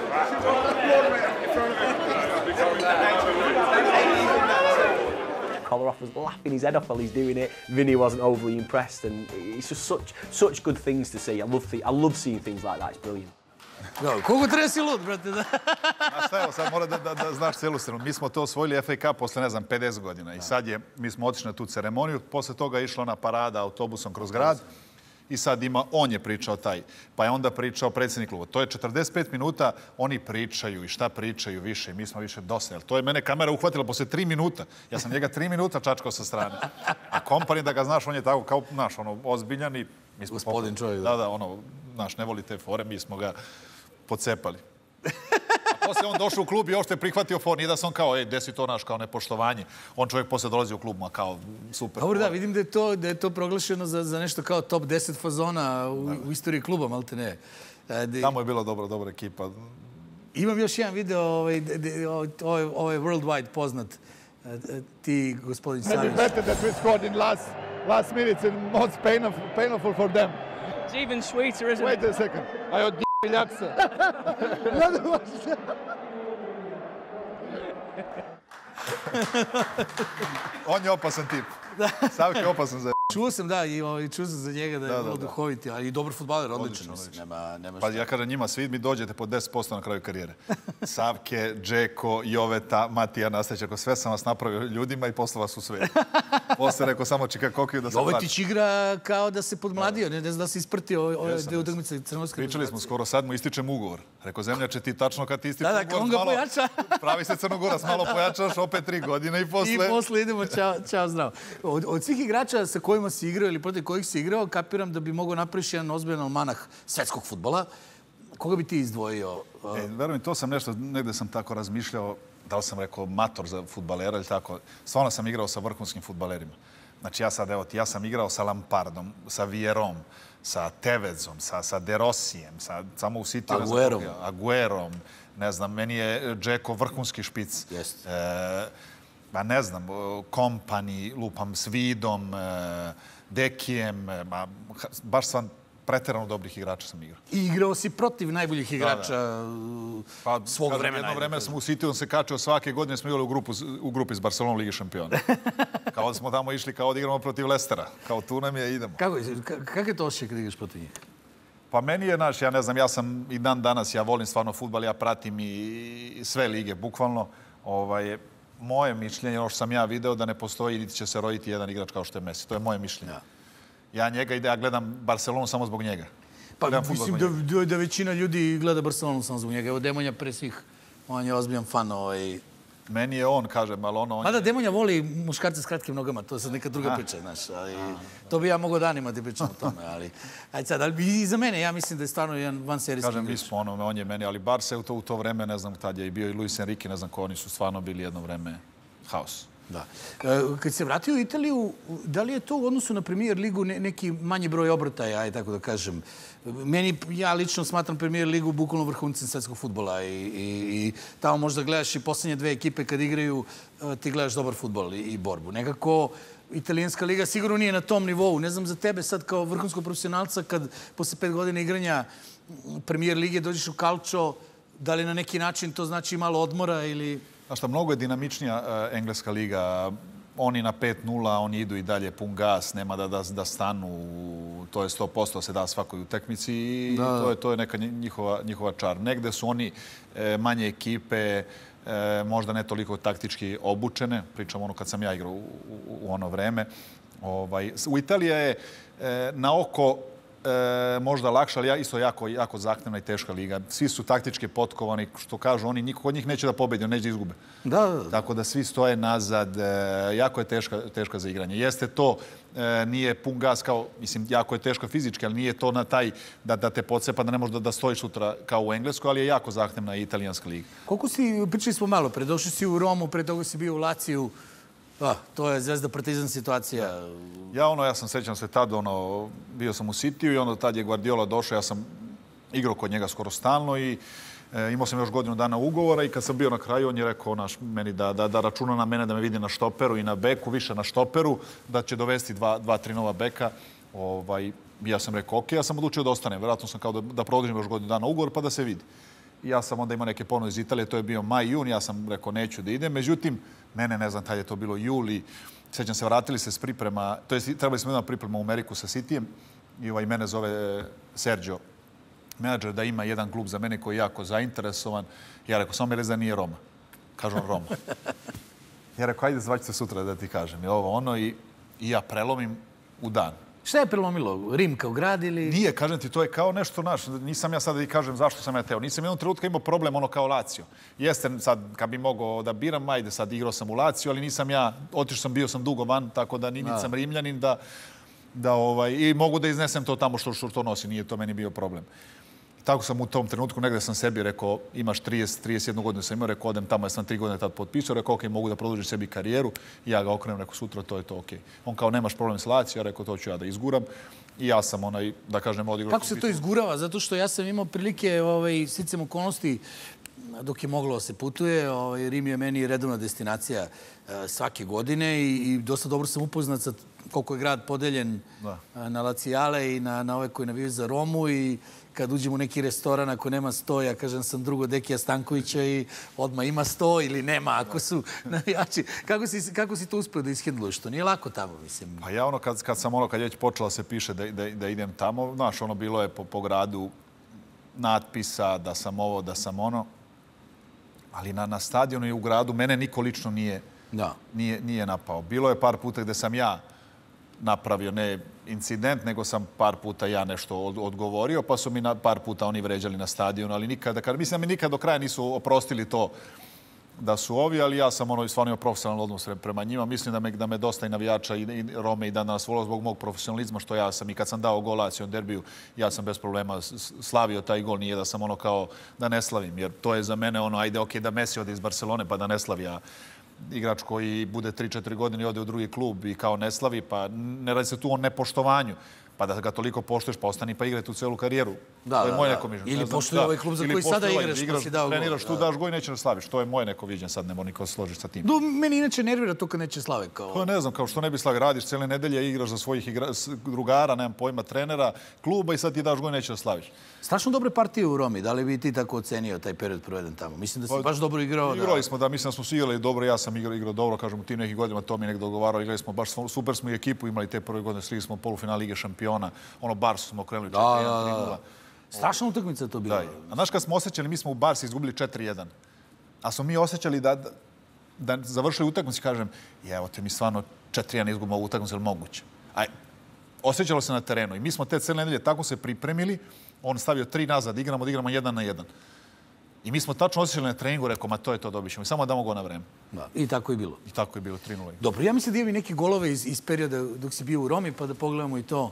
Kolarov was laughing his head off while he's doing it. Vinny wasn't overly impressed, and it's just such such good things to see. I love th I love seeing things like that. It's brilliant. No, koliko treba si lud, brate? Da. A šta, evo, sad mora da, da, da znaš celu stranu. Mi smo to osvojili F A Cup posle, ne znam, pedeset godina. I sad je, mi smo otišli na tu ceremoniju, posle toga je išla ona parada autobusom kroz grad. I sad ima, on je pričao taj, pa je onda pričao predsjednik kluba. To je četrdeset pet minuta, oni pričaju i šta pričaju više i mi smo više dosta. To je mene kamera uhvatila posle tri minuta. Ja sam njega tri minuta čačkao sa strane. A kompani, da ga znaš, on je tako kao, znaš, ono, ozbiljan i mi smo... Gospodin čovjek. Da, da, ono, znaš, ne voli te fore, mi smo ga pocepali. A posle on došao u klub i ošte je prihvatio for. Nije da sam kao, ej, desi to naš, kao nepoštovanje. On čovjek posle dolazi u klub, ma kao, super. Dobro, da, vidim da je to, da je to proglašeno za, za nešto kao top deset fazona u, u istoriji kluba, malte ne. De... Tamo je bila dobra, dobra ekipa. Imam još jedan video, ovaj, ovaj, ovaj worldwide poznat. Ti, gospodin Savić. Maybe better that we scored in last, last minutes and most painful, painful for them. It's even sweeter, isn't Wait it? Wait a second. I od Ljaksa. On je opasan tip. Savke je opasan za... Čuo sam, da, i čuo sam za njega da je vrlo duhoviti, ali i dobar fudbaler, odličan. Nema, nema pa ja kažem njima, svi mi dođete po deset posto na kraju karijere. Savke, Džeko, Joveta, Matija Nastać, ako sve sam vas napravio ljudima i posle vas u sve. Posle rekao samo Čika Kokiju da se vrati. Jovetić igra kao da se podmladio, ne znam da se isprtio ove dve utakmice Crnogorske. Pričali smo skoro, sad mu ističem ugovor. Rekao, zemljače, ti tačno kad ti ističe ugovor, da, on ga pojača. Pravi se Crnogorac, malo pojačaš, opet tri godine i posle... I posle idemo, čao, zdravo. Od, od svih igrača sa kojima si igrao ili protiv kojih si igrao, kapiram da bi mogao napraviš jedan ozbiljan almanah svetskog fudbala. Koga bi ti izdvojio? E, verujem, to sam nešto, negde sam tako razmišljao, da li sam rekao mator za fudbalera ili tako. Stvarno sam igrao sa vrhunskim fudbalerima. Znači ja sad, evo ti, ja sam igrao sa Lampardom, sa Vierom, sa Tevezom, sa, sa De Rossijem, sa, samo u City... Aguerom. Aguerom. Ne znam, meni je Džeko vrhunski špic. Jest. E, ba ne znam, Kompani, lupam s Vidom, e, Dekijem, ma, baš sam preterano dobrih igrača sam igrao. I igrao si protiv najboljih igrača da, da. Pa, svog kažem, vremena. Jedno vreme sam u City, on se kačio svake godine, smo igrali u, grupu, u grupi s Barcelonom Ligi šampiona. Kao da smo tamo išli, kao da igramo protiv Lestera. Kao tu nam je, idemo. Kako, kak je to osjećaj kad igraš protiv njih? Pa meni je, naš, ja ne znam, ja sam i dan danas, ja volim stvarno fudbal, ja pratim i sve lige, bukvalno. Ovaj, moje mišljenje, ono što sam ja video, da ne postoji niti će se roditi jedan igrač kao što je Messi. To je moje mišljenje. Ja, ja njega ide, ja gledam Barcelonu samo zbog njega. Pa mislim da, da, da većina ljudi gleda Barcelonu samo zbog njega. Evo Demonja pre svih, on je ozbiljan fan ovaj... Meni je on, kažem, ali ono... Mada Demonja voli muškarce s kratkim nogama, to je sad neka druga priča, znaš. Ali, to bi ja mogao danima da pričam o tome, ali... Ajde sad, ali i za mene, ja mislim da je stvarno jedan vanserijski... Kažem, mi smo ono, on je meni, ali Barça u to, u to vreme, ne znam, tad je i bio i Luis Enrique, ne znam ko, oni su stvarno bili jedno vreme haos. Da. Kad se vratio u Italiju, da li je to u odnosu na Premier ligu neki manji broj obrataja, aj tako da kažem? Meni, ja lično smatram Premier ligu bukvalno vrhuncem svetskog fudbala i tamo možda gledaš i poslednje dve ekipe kad igraju, ti gledaš dobar fudbal i borbu. Nekako, italijanska liga sigurno nije na tom nivou. Ne znam za tebe sad kao vrhunskog profesionalca kad posle pet godina igranja Premier lige dođeš u Calcio, da li na neki način to znači malo odmora ili... Znaš šta, mnogo je dinamičnija engleska liga. Oni na pet nula, oni idu i dalje pun gas, nema da stanu, to je sto posto se da svakoj utakmici i to je neka njihova čar. Negde su oni manje ekipe, možda ne toliko taktički obučene, pričam ono kad sam ja igrao u ono vreme. U Italiji je na oko možda lakša, ali isto jako zahtevna i teška liga. Svi su taktički potkovani, što kažu oni, niko od njih neće da pobedi, neće da izgube. Tako da svi stoje nazad, jako je teška za igranje. Jeste to, nije pun gas kao, mislim, jako je teško fizički, ali nije to na taj da te podsepa, da ne možeš da stojiš sutra kao u Engleskoj, ali je jako zahtevna i italijanska liga. Koliko si, pričali smo malo, pre došli si u Romu, pre toga si bio u Laciju, to je Zvezda Partizan situacija. Ja ono, ja sam sećam se tad, ono, bio sam u Cityu i onda tad je Guardiola došao, ja sam igrao kod njega skoro stalno i imao sam još godinu dana ugovora i kad sam bio na kraju, on je rekao meni da računa na mene, da me vidi na štoperu i na beku, više na štoperu, da će dovesti dva, tri nova beka. Ja sam rekao, ok, ja sam odlučio da ostanem. Vjerojatno sam kao da produžim još godinu dana ugovor pa da se vidi. I ja sam onda imao neke ponude iz Italije, to je bio maj, jun, ja sam rekao neću da idem. Međutim, mene, ne znam, tad je to bilo juli, sećam se, vratili se s priprema, to je, trebali smo imati priprema u Ameriku sa Cityjem i ovaj mene zove Sergio, menadžer, da ima jedan klub za mene koji je jako zainteresovan. Ja rekao, samo mi reći da nije Roma. Kažu on Roma. Ja rekao, ajde, zvaću se sutra da ti kažem. I ovo ono, i ja prelomim u dan. Šta je prelomilo? Rim kao grad ili... Nije, kažem ti, to je kao nešto naš. Nisam ja sad da ti kažem zašto sam ja teo. Nisam jednom trenutka imao problem ono kao Lazio. Jeste sad, kad bi mogao da biram, ajde, sad igrao sam u Lazio, ali nisam ja, otišao sam, bio sam dugo van, tako da nisam Rimljanin, da i mogu da iznesem to tamo što to nosi. Nije to meni bio problem. Tako sam u tom trenutku, negde sam sebi rekao, imaš trideset, trideset jednu godinu sam imao, rekao, odem tamo, ja sam tri godine tad potpisao, rekao, ok, mogu da produžim sebi karijeru i ja ga okrenem, rekao, sutra, to je to, ok. On kao, nemaš problem s Lazio, ja rekao, to ću ja da izguram i ja sam onaj, da kažem, odigrao... Kako se to izgurava? Zato što ja sam imao prilike, sticam okolnosti, dok je moglo da se putuje, Rim je meni redovna destinacija svake godine i dosta dobro sam upoznat sa koliko je grad podeljen na Lacijale i na ove koji navijaju za Romu i kad uđem u neki restoran, ako nema sto, ja kažem sam drugo Dekija Stankovića i odmah ima sto ili nema, ako su navijači. Kako si to uspio da ishendluješ? To nije lako tamo, mislim. Pa ja ono, kad sam ono, kad je već počela se piše da idem tamo, znaš, ono, bilo je po gradu natpisa da sam ovo, da sam ono, ali na stadionu i u gradu mene niko lično nije napao. Bilo je par puta gde sam ja napravio, ne incident, nego sam par puta ja nešto odgovorio, pa su mi par puta oni vređali na stadionu, ali nikada, mislim da mi nikad do kraja nisu oprostili to da su ovi, ali ja sam ono stvarno imao profesionalno odnos prema njima. Mislim da me dosta i navijača i Rome i danas volao zbog mog profesionalizma, što ja sam i kad sam dao gol Lazio derbiju, ja sam bez problema slavio taj gol, nije da sam ono kao da ne slavim, jer to je za mene ono, ajde, ok, da Messi ode iz Barcelone pa da ne slavi, a igrač koji bude tri četiri godine i ode u drugi klub i kao ne slavi, pa ne radi se tu o nepoštovanju, pa da ga toliko poštuješ, pa ostani pa igraj tu celu karijeru. Da, da, da. Ili poštuje ovaj klub za koji sada igraš, pa si dao gol. Treniraš tu, daš gol i neće da slaviš. To je moje neko viđen, sad ne mora niko složiti sa tim. Meni inače nervira to kad neće slave. To ne znam, kao što ne bi slavi, radiš cijele nedelje, igraš za svojih drugara, nemam pojma, trenera, kluba i sad ti daš gol i neće da slaviš. Strašno dobre partije u Romi. Da li bi ti tako ocenio taj period proveden tamo? Mislim da si baš dobro igrao. Igrali smo, da, mislim da smo svi igrali dobro, ja sam igrao dobro, kažem, u tim nekih godinama to mi je nekdo dogovarao, igrali smo baš super smo i ekipu imali te prve godine, stigli smo u polufinale Lige šampiona, ono Barsu smo okrenuli četiri jedan, tri nula. Strašna utakmica to bila. A znaš kad smo osjećali, mi smo u Barsi izgubili četiri jedan, a smo mi osjećali da završili utakmicu i kažem, evo te mi stvarno četiri jedan izgubimo ovu utakmicu, je li moguće? Osjećalo se na terenu i mi smo te cele nedelje tako se pripremili, on stavio tri nazad, igramo, da igramo jedan na jedan. I mi smo tačno osjećali na treningu, rekao, ma to je to, dobit ćemo. I samo damo go na vreme. I tako je bilo. I tako je bilo, tri nula. Dobro, ja mislim da imam i neke golove iz perioda dok si bio u Romi, pa da pogledamo i to.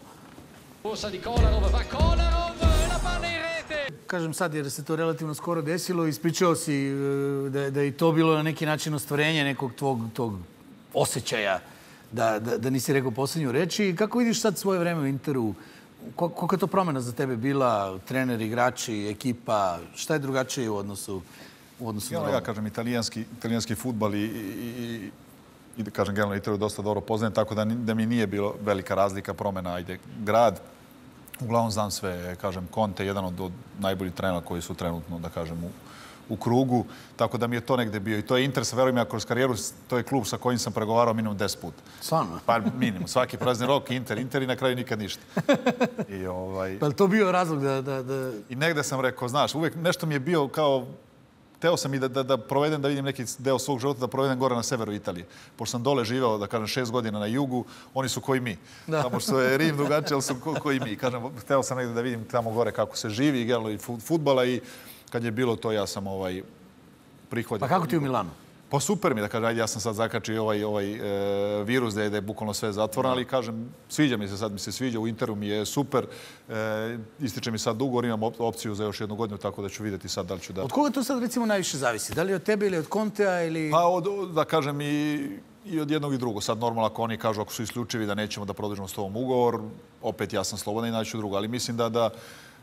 Kažem sad, jer se to relativno skoro desilo, ispričao si da je i to bilo na neki način ostvarenje nekog tvog osjećaja da, da, da nisi rekao posljednju reč. I kako vidiš sad svoje vreme u Interu? Koliko je to promjena za tebe bila? Trener, igrači, ekipa? Šta je drugačije u odnosu, u odnosu ja, na ja kažem, italijanski, italijanski futbal i, i, i da kažem, generalno Italu dosta dobro poznajem, tako da, da mi nije bilo velika razlika promjena. Ajde, grad, uglavnom znam sve, kažem, Conte, jedan od, od najboljih trenera koji su trenutno, da kažem, u, u krugu, tako da mi je to negde bio. I to je Inter, sa verujem ja, kroz karijeru, to je klub sa kojim sam pregovarao minimum deset puta. Stvarno? Pa minimum. Svaki prazni rok, Inter, Inter i na kraju nikad ništa. I, ovaj... Pa je to bio razlog da, da, da... I negde sam rekao, znaš, uvijek nešto mi je bio kao... Teo sam i da, da, da provedem, da vidim neki deo svog života, da provedem gore na severu Italije. Pošto sam dole živeo, da kažem, šest godina na jugu, oni su koji mi. Da. Samo što je Rim drugačiji, ali su ko, koji mi. Kažem, teo sam negde da vidim tamo gore kako se živi, igralo i fudbala i kad je bilo to, ja sam ovaj, prihvatio. Pa kako ti u Milanu? Pa super mi da kažem, ajde, ja sam sad zakačio ovaj, ovaj e, virus da je, da je bukvalno sve zatvoreno, ali kažem, sviđa mi se, sad mi se sviđa, u Interu mi je super, e, ističe mi sad ugovor, imam op opciju za još jednu godinu, tako da ću vidjeti sad da li ću da... Od koga to sad recimo najviše zavisi? Da li od tebe ili od Contea ili... Pa od, da kažem i, i od jednog i drugog. Sad normalno ako oni kažu, ako su isključivi da nećemo da produžimo s tobom ugovor, opet ja sam slobodan i naću drugo, ali mislim da, da,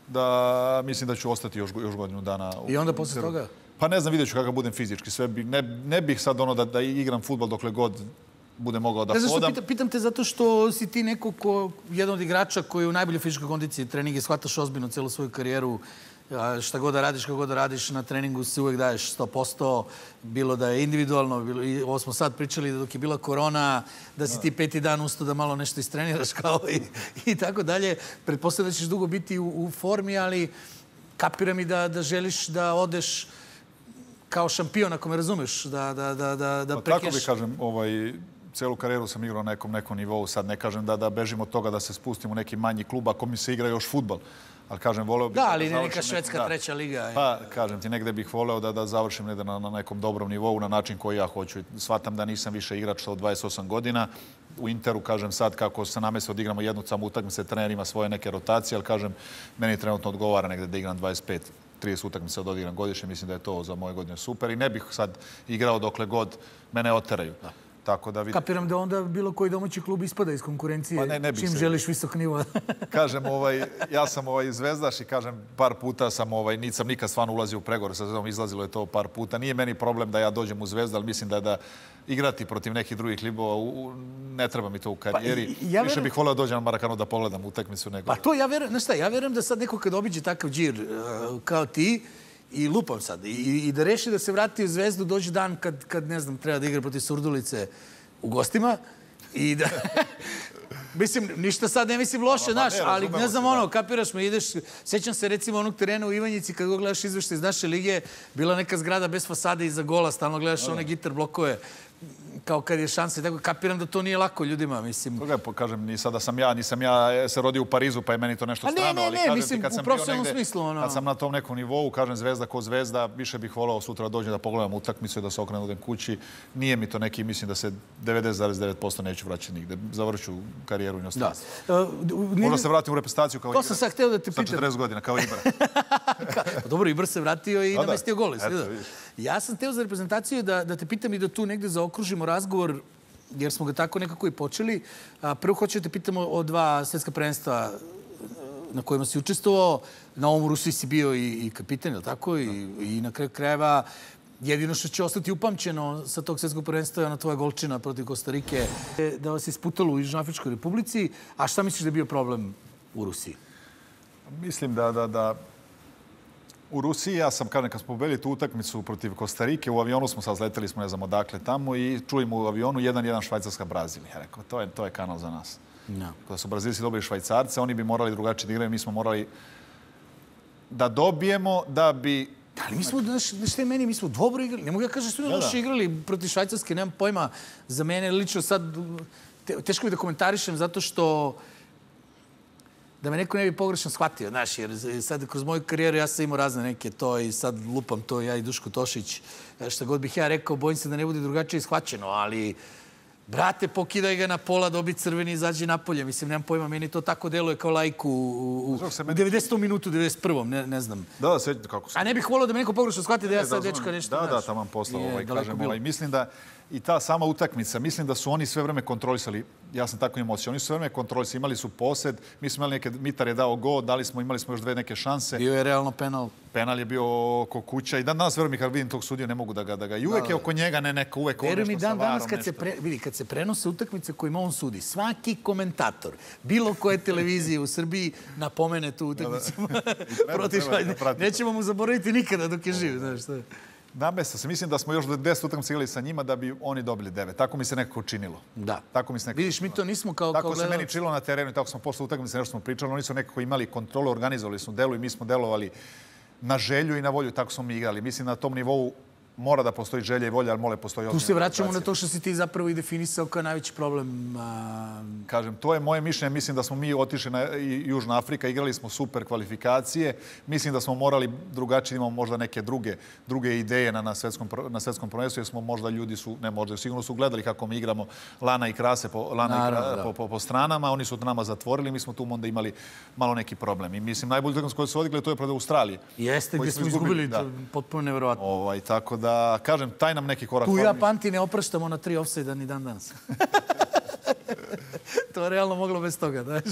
da, mislim da ću ostati još, još godinu dana. I onda posle toga? Pa ne znam, vidjet ću kakav budem fizički. Sve bi, ne, ne bih sad ono da, da igram fudbal dokle god budem mogao da ne, hodam. Pitam, pitam te zato što si ti neko ko, jedan od igrača koji je u najboljoj fizičkoj kondiciji treninge, shvataš ozbiljno celu svoju karijeru. Šta god da radiš, kako god da radiš, na treningu se uvek daješ sto posto, bilo da je individualno, bilo, i ovo smo sad pričali da dok je bila korona, da si ti peti dan ustao da malo nešto istreniraš kao i, i tako dalje. Pretpostavljam da ćeš dugo biti u, u formi, ali kapiram i da, da želiš da odeš kao šampion, ako me razumeš, da, da, da, da, da pa prekeš... Tako bi kažem, ovaj, celu karijeru sam igrao na nekom, nekom nivou. Sad ne kažem da, da bežim od toga da se spustim u neki manji klub ako mi se igra još fudbal. Ali kažem, voleo bih... Da, ali da neka švedska nekom, treća liga. Je. Pa, kažem ti, negde bih voleo da, da završim negde na, na nekom dobrom nivou, na način koji ja hoću. Shvatam da nisam više igrač od dvadeset osam godina. U Interu, kažem sad, kako se namese odigramo jednu samu utakmicu, trener ima svoje neke rotacije, ali kažem, meni trenutno odgovara negde da igram dvadeset pet trideset utakmica da odigram godišnje. Mislim da je to za moje godine super i ne bih sad igrao dokle god mene oteraju. Da. Tako da vidim. Kapiram da onda bilo koji domaći klub ispada iz konkurencije, pa ne, ne čim se... želiš visok nivo. Kažem, ovaj, ja sam ovaj zvezdaš i kažem, par puta sam, ovaj, nisam nikad stvarno ulazio u pregovore sa Zvezdom, izlazilo je to par puta. Nije meni problem da ja dođem u Zvezdu, ali mislim da da igrati protiv nekih drugih klubova, u, ne treba mi to u karijeri. Pa, ja Više verujem... bih voleo dođem na Marakanu da pogledam utakmicu nego... Pa to ja verujem, znaš šta, ja verujem da sad neko kad obiđe takav džir uh, kao ti, i lupam sad, i, i da reši da se vrati u Zvezdu, dođe dan kad, kad, ne znam, treba da igra protiv Surdulice u gostima i da... Mislim, ništa sad ne mislim loše, znaš, ali ne znam ono, kapiraš me, ideš... Sjećam se recimo onog terena u Ivanjici, kad go gledaš izveštaj iz naše lige, bila neka zgrada bez fasade iza gola, stalno gledaš one gitar blokove, kao kad je šansa. Tako kapiram da to nije lako ljudima, mislim. Toga je, kažem, ni sada sam ja, nisam ja se rodio u Parizu, pa je meni to nešto strano. Ne, ne, ne, mislim, u profesionalnom smislu. Ono... Kad sam na tom nekom nivou, kažem, Zvezda ko Zvezda, više bih volao sutra dođem da pogledam utakmicu i da se okrenem odem kući. Nije mi to neki, mislim da se devedeset zarez devet posto neću vraćati nigde. Zavrću karijeru i nastaviti. Možda se vratim u reprezentaciju kao Ibra. To sam sad hteo da te pitam. Sa četrdeset godina, kao Ibra. Dobro, Ibra se vratio i namestio gol. Ja sam hteo za reprezentaciju da te pitam i da tu negde zaokružimo razgovor, jer smo ga tako nekako i počeli. Prvo hoću da te pitamo o dva svetska prvenstva na kojima si učestvovao. Na ovom u Rusiji si bio i, i kapitan, je li tako? I, i na kraju krajeva jedino što će ostati upamćeno sa tog svetskog prvenstva je ona tvoja golčina protiv Kostarike. Da vas je sputalo u Južnoafričkoj Republici. A šta misliš da je bio problem u Rusiji? Mislim da... da, da... U Rusiji, ja sam, kažem, kad smo pobedili tu utakmicu protiv Kostarike, u avionu smo sad zleteli, smo ne znam odakle tamo i čujemo u avionu jedan jedan Švajcarska Brazil. Ja rekao, to je, to je kanal za nas. No. Kada su Brazilci dobili Švajcarce, oni bi morali drugačije da igraju, mi smo morali da dobijemo da bi... Ali mi smo, znaš šta je meni, mi smo dobro igrali. Ne mogu ja kažem što je loše igrali protiv Švajcarske, nemam pojma. Za mene lično sad, teško mi da komentarišem zato što da me neko ne bi pogrešno shvatio, znaš, jer sad kroz moju karijeru ja sam imao razne neke to i sad lupam to, ja i Duško Tošić, šta god bih ja rekao, bojim se da ne bude drugačije shvaćeno, ali, brate, pokidaj ga na pola, dobi crveni i izađi napolje. Mislim, nemam pojma, meni to tako deluje kao lajku u, u, u devedesetom minutu, devedeset prvom, ne, ne znam. Da, da, sve, kako se... A ne bih volio da me neko pogrešno shvati da ja sad dečka nešto, da, znaš. Da, da, tamo poslao, ovaj, kažem, ovaj, mislim da i ta sama utakmica, mislim da su oni sve vreme kontrolisali, ja sam tako imao osjećaj, oni su sve vreme kontrolisali, imali su posed, mi smo imali neke, Mitar je dao gol, dali smo, imali smo još dve neke šanse. Bio je realno penal. Penal je bio oko kuća i dan danas verujem kad vidim tog sudiju ne mogu da ga da ga i uvek je oko njega ne neka uvek ono nešto sa varom. Danas kad se pre, vidi kad se prenose utakmice kojima on sudi, svaki komentator bilo koje televizije u Srbiji napomene tu utakmicu. Protiv nećemo mu zaboraviti nikada dok je živ, znaš šta. Namesta se. Mislim da smo još deset utakmica igrali sa njima da bi oni dobili devet. Tako mi se nekako činilo. Da. Tako mi se nekako. Vidiš, mi to nismo kao Tako se meni činilo na terenu i tako smo posle utakmice nešto smo pričali. Oni su nekako imali kontrolu, organizovali su delu i mi smo delovali na želju i na volju. Tako smo mi igrali. Mislim na tom nivou mora da postoji želja i volja, ali mora postoji tu se vraćamo na to što si ti zapravo i definisao kao najveći problem. Kažem, to je moje mišljenje. Mislim da smo mi otišli na Južna Afrika, igrali smo super kvalifikacije. Mislim da smo morali drugačije, imamo možda neke druge, druge ideje na, na, svetskom, na svetskom prvenstvu, jer smo možda ljudi su, ne možda, sigurno su gledali kako mi igramo lana i krase po, lana Naravno, i kra, po, po, po stranama. Oni su nama zatvorili, mi smo tu onda imali malo neki problem. I mislim, najbolji utakmica koju su odigrali, to je protiv Australije. Jeste, gdje smo izgubili, da. Potpuno nevjerovatno. Ovaj, tako da, kažem, taj nam neki korak... Tu ja Panti ne opraštamo na tri ofsajda ni dan danas. To je realno moglo bez toga, znaš.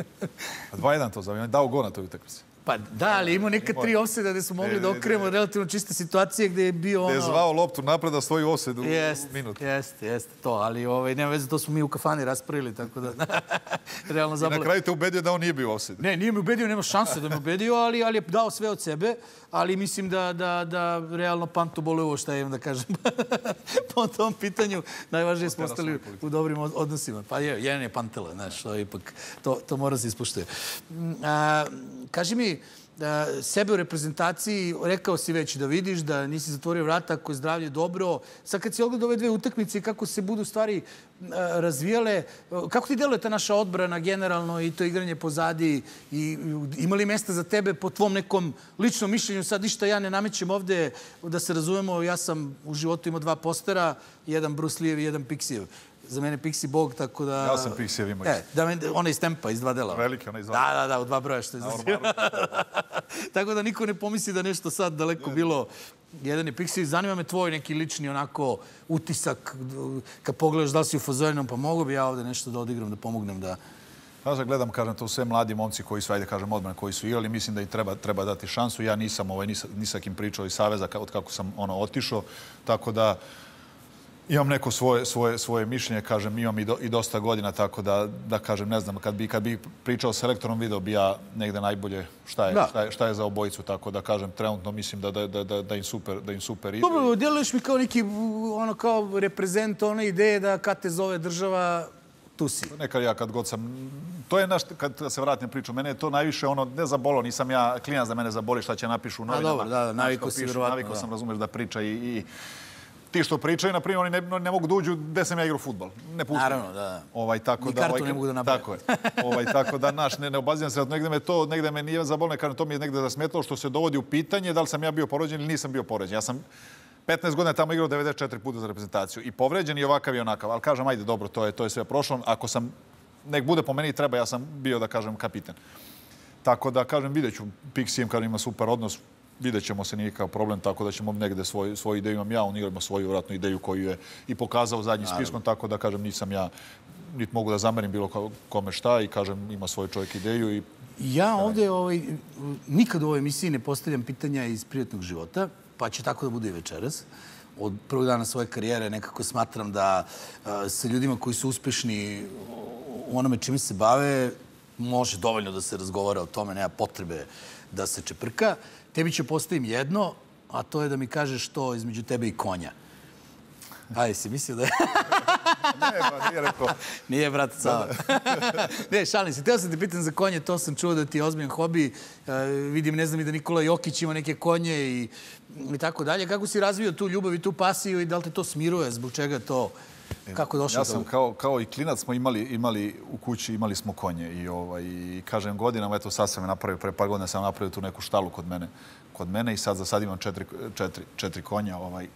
dva jedan to zove, on je dao gol na toj utakmici. Pa da, ali imao neka tri ofsajda gde smo mogli da okrenemo relativno čiste situacije gde je bio ono... Gde je zvao loptu napred da stoji ofsajd u minutu. Jeste, jeste, to, ali ovaj, nema veze, to smo mi u kafani raspravili, tako da... realno zabole... I na kraju te ubedio da on nije bio ofsajd. Ne, nije me ubedio, nema šanse da me ubedio, ali, ali je dao sve od sebe, ali mislim da, da, da realno Pantu bole ovo šta imam da kažem. Po tom pitanju najvažnije smo ostali u dobrim odnosima. Pa je, jedan je Pantela, znaš, to, ipak, to, to mora se ispoštuje. A, kaži mi, sebe u reprezentaciji, rekao si već da vidiš da nisi zatvorio vrata ako je zdravlje dobro. Sad kad si ogledao ove dve utakmice i kako se budu stvari razvijale, kako ti deluje ta naša odbrana generalno i to igranje pozadi? I ima li mesta za tebe po tvom nekom ličnom mišljenju? Sad ništa ja ne namećem ovde da se razumemo. Ja sam u životu imao dva postera, jedan Bruce Lee-ev i jedan Pixijev. Za mene Pixi Bog, tako da... Ja sam Pixijev imao. E, da me, ona iz tempa, iz dva dela. Veliki, ona iz dva dela. Da, da, da, u dva broja što je zasio. Tako da niko ne pomisli da nešto sad daleko bilo. Jedan je Pixi, zanima me tvoj neki lični onako utisak. Kad pogledaš da li si u fazoninom, pa mogu bi ja ovde nešto da odigram, da pomognem da... Ja sad gledam, kažem, to sve mladi momci koji su, ajde kažem, odbrane koji su igrali. Mislim da im treba, treba dati šansu. Ja nisam, ovaj, nisam kim pričao iz Saveza od kako sam ono otišao. Tako da... Imam neko svoje, svoje, svoje mišljenje, kažem, imam i, do, i dosta godina, tako da, da kažem, ne znam, kad bi, kad bi pričao s selektorom, video bi ja negde najbolje šta je, šta je, šta je za obojicu, tako da kažem, trenutno mislim da, da, da, da im super, da im super ide. Dobro, djeluješ mi kao neki, ono, kao reprezent one ideje da kad te zove država, tu si. Nekad ja, kad god sam, to je naš, kad se vratim priču, mene je to najviše, ono, ne zabolo, nisam ja klinac da mene zaboli šta će napišu u novinama. A dobro, da, da, naviko si vjerovatno. Naviko sam, razumeš, da priča i... i ti što pričaju, na primjer, oni ne, ne mogu da uđu gde sam ja igrao fudbal. Ne puštam. Naravno, da. Ovaj, tako Ni da, kartu ovaj, ne mogu da napravim. Tako je. Ovaj, tako da, naš, ne, ne obazivam se. Negde me to, negde me nije zabolno, kažem, to mi je negde zasmetalo što se dovodi u pitanje da li sam ja bio povređen ili nisam bio povređen. Ja sam petnaest godina tamo igrao devedeset četiri puta za reprezentaciju. I povređen i ovakav i onakav. Ali kažem, ajde, dobro, to je, to je sve prošlo. Ako sam, nek bude po meni treba, ja sam bio, da kažem, kapitan. Tako da, kažem, vidjet ću, Pixijem, kažem, ima super odnos. Vidjet ćemo se, nije kao problem, tako da ćemo negde svoj, svoju ideju imam ja, on ima svoju vratnu ideju koju je i pokazao zadnjim spiskom, tako da, kažem, nisam ja, niti mogu da zamerim bilo kome šta i, kažem, ima svoj čovjek ideju. I... Ja ovdje ovaj, nikad u ovoj emisiji ne postavljam pitanja iz privatnog života, pa će tako da bude i večeras. Od prvog dana svoje karijere nekako smatram da a, sa ljudima koji su uspešni u onome čime se bave, može dovoljno da se razgovara o tome, nema potrebe da se čeprka. Tebi ću postavim jedno, a to je da mi kažeš to između tebe i konja. Ajde, si mislio da je... Ne, ba, nije rekao. Nije, brat, Sava. Ne, šalim se. Teo sam te pitan za konje, to sam čuo da ti je ozbiljan hobi. Uh, vidim, ne znam i da Nikola Jokić ima neke konje i, i tako dalje. Kako si razvio tu ljubav i tu pasiju i da li te to smiruje? Zbog čega to... Kako došlo? Ja sam kao, kao i klinac smo imali, imali u kući, imali smo konje i, ovaj, i kažem godinama, eto sad sam je napravio, pre par godina sam napravio tu neku štalu kod mene, kod mene i sad za sad imam četiri, četiri, četiri konja. Ovaj.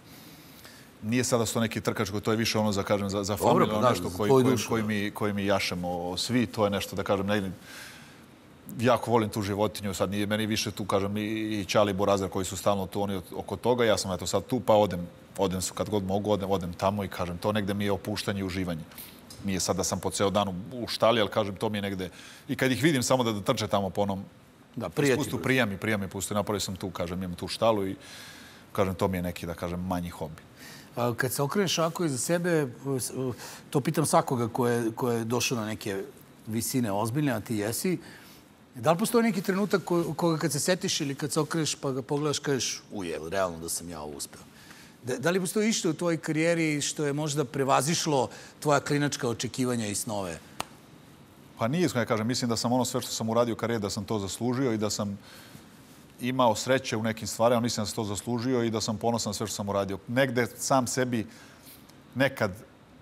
Nije sada sto neki trkačko, to je više ono za, kažem, za, za familiju, nešto koji, koji, koji, mi, koji mi jašemo svi, to je nešto da kažem negdje. jako volim tu životinju, sad nije meni više tu, kažem, i Ćali i Borazer koji su stalno tu, oni oko toga, ja sam eto sad tu, pa odem, odem su kad god mogu, odem, odem tamo i kažem, to negde mi je opuštanje i uživanje. Nije sad da sam po ceo dan u štali, ali kažem, to mi je negde, i kad ih vidim samo da, da trče tamo po onom, da, prijatelju. Prijami, prijami, pusti, napravio sam tu, kažem, imam tu štalu i kažem, to mi je neki, da kažem, manji hobi. Kad se okreneš ovako iza sebe, to pitam svakoga ko je, ko je došao na neke visine ozbiljne, a ti jesi, da li postoji neki trenutak koga kad se setiš ili kad se okreneš pa ga pogledaš, kažeš, uje, realno da sam ja ovo uspeo? Da, da li postoji išto u tvojoj karijeri što je možda prevazišlo tvoja klinačka očekivanja i snove? Pa nije, iskreno ja kažem, mislim da sam ono sve što sam uradio u karijeri, da sam to zaslužio i da sam imao sreće u nekim stvarima, mislim da sam to zaslužio i da sam ponosan sve što sam uradio. Negde sam sebi nekad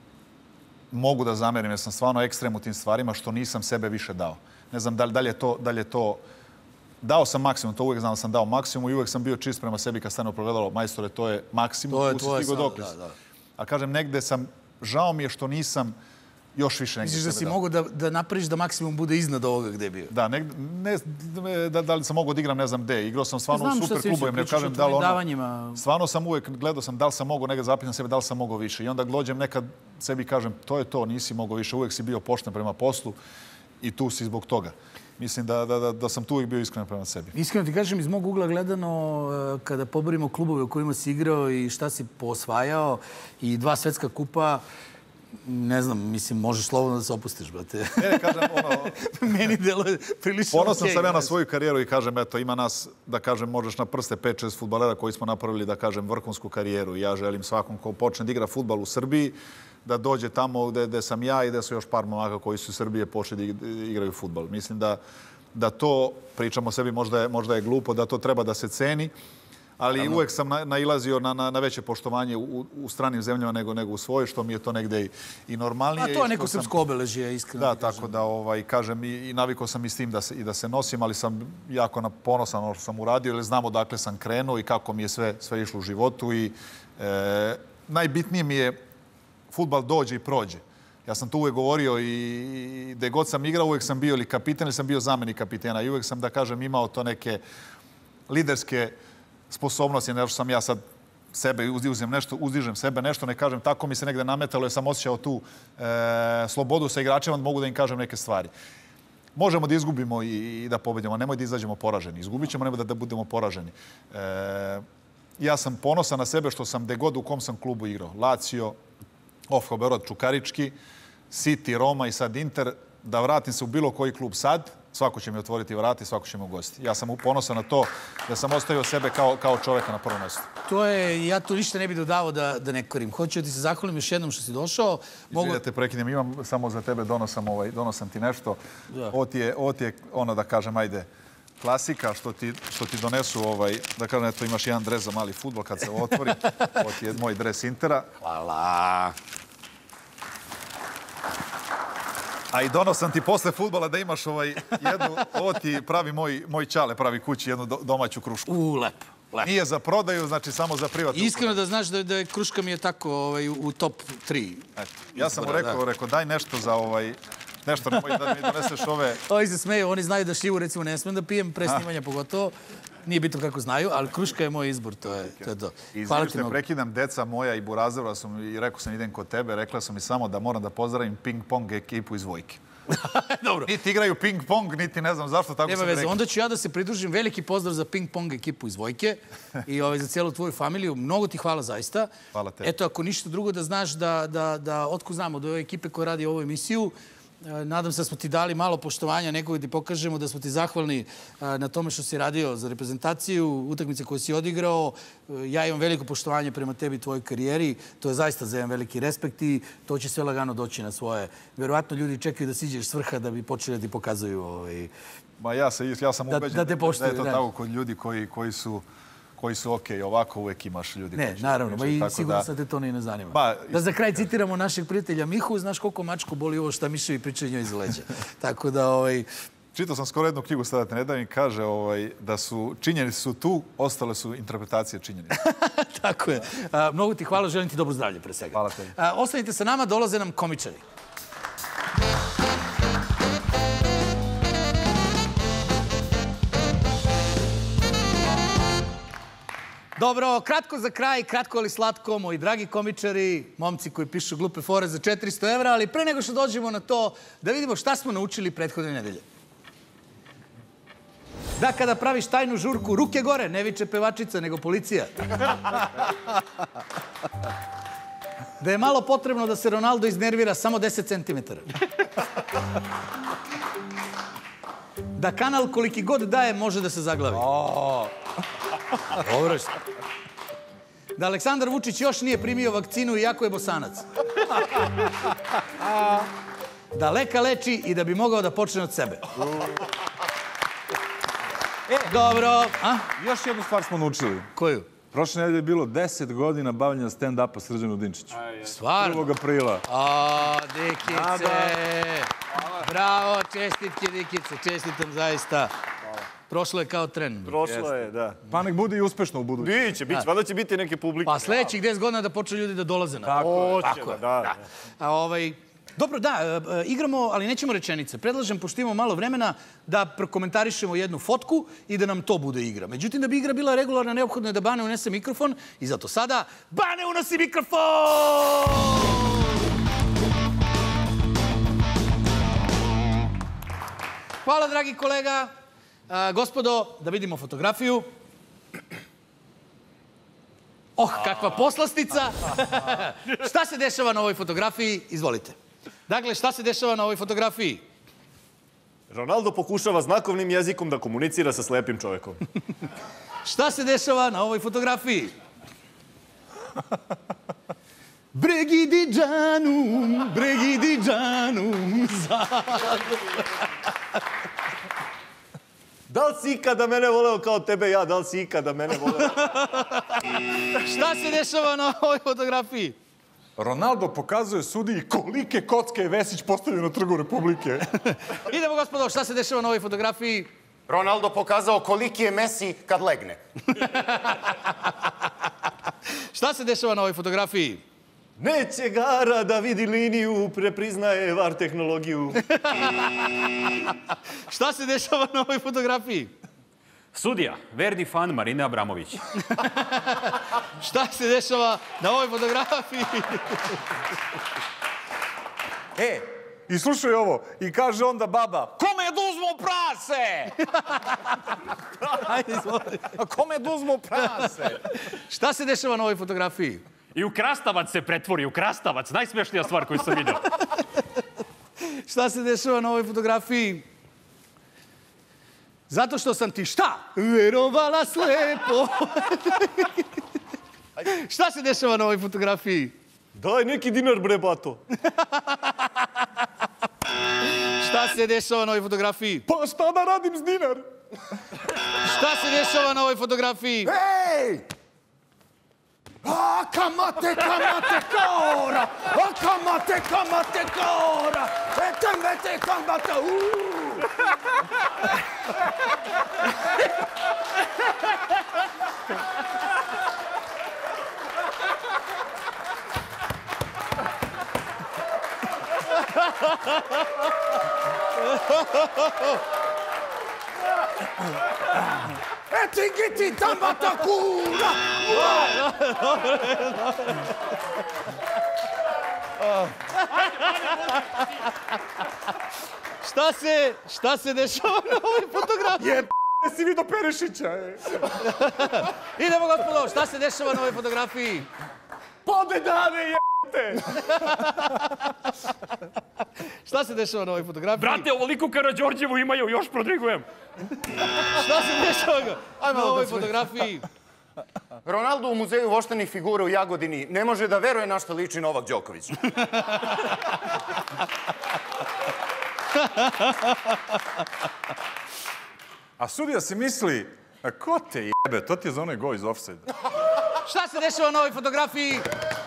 mogu da zamerim, jer sam stvarno ekstrem u tim stvarima što nisam sebe više dao. Ne znam da li, da li je to, da li je to... Dao sam maksimum, to uvijek znam da sam dao maksimum i uvijek sam bio čist prema sebi kad stane progledalo, majstore, to je maksimum. To je tvoje sada, da, da. A kažem, negde sam, žao mi je što nisam još više negdje sebe dao. Misliš da si mogu da, da napraviš da maksimum bude iznad ovoga gdje je bio? Da, negde, ne, da, da li sam mogu da igram, ne znam gde. Igrao sam stvarno u super klubovima, ne kažem da li ono... Stvarno sam uvijek gledao sam da li sam mogao, negdje zapitam sebe da li sam mogao više. I onda glođem nekad sebi kažem, to je to, nisi mogao više, uvijek si bio pošten prema poslu i tu si zbog toga. Mislim da, da, da, da sam tu uvijek bio iskren prema sebi. Iskreno ti kažem, iz mog ugla gledano, kada poborimo klubove u kojima si igrao i šta si posvajao i dva svetska kupa, ne znam, mislim, možeš slobodno da se opustiš, brate. Ne, kažem, ono... Meni deluje prilično... Ponosan sam ja na svoju karijeru i kažem, eto, ima nas, da kažem, možeš na prste pet šest fudbalera koji smo napravili, da kažem, vrhunsku karijeru. Ja želim svakom ko počne da igra fudbal u Srbiji, da dođe tamo gde sam ja i gde su još par momaka koji su iz Srbije počeli da igraju fudbal. Mislim da, da to, pričamo o sebi, možda je, možda je glupo, da to treba da se ceni, ali Tamo. uvek sam na, nailazio na, na, na veće poštovanje u, u stranim zemljama nego, nego u svojoj, što mi je to negde i, i normalnije. A to je neko sam, srpsko obeležje, iskreno. Da, tako da, ovaj, kažem, i, i navikao sam i s tim da se, i da se nosim, ali sam jako ponosan ono što sam uradio, jer znam odakle sam krenuo i kako mi je sve, sve išlo u životu. I e, najbitnije mi je fudbal dođe i prođe. Ja sam to uvijek govorio i gde god sam igrao, uvijek sam bio ili kapitan ili sam bio zamenik kapitena i uvijek sam, da kažem, imao to neke liderske sposobnosti. Nešto sam ja sad sebe uzdižem nešto, uzdižem sebe nešto, ne kažem, tako mi se negde nametalo jer sam osjećao tu e, slobodu sa igračima, da mogu da im kažem neke stvari. Možemo da izgubimo i, i da pobedimo, nemoj da izađemo poraženi. Izgubit ćemo, nemoj da, da budemo poraženi. E, ja sam ponosan na sebe što sam gde god u kom sam klubu igrao. Lazio, Ofka Beograd, Čukarički, City, Roma i sad Inter, da vratim se u bilo koji klub sad, svako će mi otvoriti vrati, svako će me ugostiti. Ja sam ponosan na to da sam ostavio sebe kao, kao čoveka na prvom mjestu. To je, ja to ništa ne bih dodao da, da ne korim. Hoću da ti se zahvalim još jednom što si došao. Mogu... Izvini da te prekinem, imam samo za tebe, donosam, ovaj, donosam ti nešto. Ovo ti je, ovo ti je ono da kažem, ajde, klasika što ti, što ti donesu, ovaj, da kažem, eto imaš jedan dres za mali fudbal kad se otvori. Ovo ti je moj dres Intera. Hvala. A i donosan ti posle fudbala da imaš ovaj jednu, ovo ti pravi moj, moj Ćale, pravi kući, jednu do, domaću krušku. U, lepo. Lepo. Nije za prodaju, znači samo za privatnu. Iskreno da znaš da, da je kruška mi je tako ovaj, u top tri. Eto, ja sam mu rekao, rekao, daj nešto za ovaj... Nešto nemoj da mi doneseš ove... Ovi se smeju, oni znaju da šljivu, recimo, ne smijem da pijem, pre snimanja pogotovo. Nije bitno kako znaju, ali kruška je moj izbor, to je to. Je to. Hvala ti mnogo. Prekidam, deca moja i Burazova sam i rekao sam idem kod tebe, rekla sam mi samo da moram da pozdravim ping-pong ekipu iz Vojke. Dobro. Niti igraju ping-pong, niti ne znam zašto tako Nema sam veze. rekao. Onda ću ja da se pridružim. Veliki pozdrav za ping-pong ekipu iz Vojke i ovaj, za cijelu tvoju familiju. Mnogo ti hvala zaista. Hvala tebi. Eto, ako ništa drugo da znaš da, da, da otko znamo od ove ekipe koja radi ovu emisiju, nadam se da smo ti dali malo poštovanja, nekog ti pokažemo da smo ti zahvalni na tome što si radio za reprezentaciju, utakmice koje si odigrao. Ja imam veliko poštovanje prema tebi i tvojoj karijeri. To je zaista za jedan veliki respekt i to će sve lagano doći na svoje. Vjerovatno ljudi čekaju da siđeš s vrha da bi počeli da ti pokazuju. Ovaj... Ma ja, se, ja sam ubeđen da, da, da je to tako kod ljudi koji, koji su koji su okej, ovako uvek imaš ljudi ne, koji će... Ne, naravno, pričati, i tako sigurno da... sad te to ni ne zanima. Ba, da za kraj citiramo našeg prijatelja Mihu, znaš koliko mačku boli ovo šta miševi pričaju njoj iz leđa. Tako da, ovaj... Čitao sam skoro jednu knjigu, sada te ne dam, i kaže ovaj, da su činjenice su tu, ostale su interpretacije činjenica. Tako je. A, mnogo ti hvala, želim ti dobro zdravlje pre svega. Hvala tebi. A, ostanite sa nama, dolaze nam komičari. Dobro, kratko za kraj, kratko ali slatko, moji dragi komičari, momci koji pišu glupe fore za četiristo evra, ali pre nego što dođemo na to, da vidimo šta smo naučili prethodne nedelje. Da kada praviš tajnu žurku, ruke gore, ne viče pevačica, nego policija. Da je malo potrebno da se Ronaldo iznervira samo deset centimetara. Da kanal koliki god daje može da se zaglavi. Dobro što. Da Aleksandar Vučić još nije primio vakcinu iako je Bosanac. Da leka leči i da bi mogao da počne od sebe. Dobro. Još jednu stvar smo naučili. Koju? Prošle nedelje je bilo deset godina bavljanja stand-upa Srđanu Dinčiću. Stvarno? prvog aprila. O, Dikice! Bravo, čestitke, Dikice. Čestitam zaista. Prošlo je kao tren. Prošlo je, da. Pa nek bude i uspešno u budući. Biće, biće. Valjda će biti neke publike. Pa sledećih deset godina da počnu ljudi da dolaze na to. Tako je, da. A ovaj... Dobro, da, igramo, ali nećemo rečenice. Predlažem, pošto imamo malo vremena, da prokomentarišemo jednu fotku i da nam to bude igra. Međutim, da bi igra bila regularna, neophodno je da Bane unese mikrofon i zato sada Bane unosi mikrofon! Hvala, dragi kolega. Gospodo, da vidimo fotografiju. Oh, kakva poslastica! Šta se dešava na ovoj fotografiji? Izvolite. Dakle, šta se dešava na ovoj fotografiji? Ronaldo pokušava znakovnim jezikom da komunicira sa slepim čovekom. Šta se dešava na ovoj fotografiji? Bregidiđanum, bregidiđanum, Da li si ikada mene voleo kao tebe ja? Da li si ikada mene voleo? Šta se dešava na ovoj fotografiji? Ronaldo pokazuje sudiji kolike kocke je Vesić postavio na Trgu Republike. Idemo, gospodo, šta se dešava na ovoj fotografiji? Ronaldo pokazao koliki je Messi kad legne. Šta se dešava na ovoj fotografiji? Neće Gara da vidi liniju, prepriznaje var tehnologiju. Šta se dešava na ovoj fotografiji? Sudija, verni fan Marine Abramović. Šta se dešava na ovoj fotografiji? E, i slušaj ovo, i kaže onda baba, kome je duzmo prase? Ajde, izvoli. A kome je duzmo prase? Šta se dešava na ovoj fotografiji? I u krastavac se pretvori, u krastavac. Najsmešnija stvar koju sam vidio. Šta se dešava na ovoj fotografiji? Zato što sam ti šta? Verovala slepo. Šta se dešava na ovoj fotografiji? Daj neki dinar, bre, bato. Šta se dešava na ovoj fotografiji? Pa šta da radim s dinar? Šta se dešava na ovoj fotografiji? Ej! A kamate, kamate, kaora! A kamate, kamate, kaora! Ete mete kamate, uuu! Eti giti tambata kura! Šta se, šta se dešava na ovoj fotografiji? Je, si vidio Perišića, e. Idemo, gospodo, šta se dešava na ovoj fotografiji? Pobedane, jebate! Šta se dešava na ovoj fotografiji? Brate, ovoliku Karađorđevu imaju, još prodrigujem. Šta se dešava na ovoj fotografiji? Ronaldo u muzeju voštanih figura u Jagodini ne može da veruje na što liči Novak Đoković. A sudija se misli, a ko te jebe, to ti je za onaj go iz offside. Šta se dešava na ovoj fotografiji?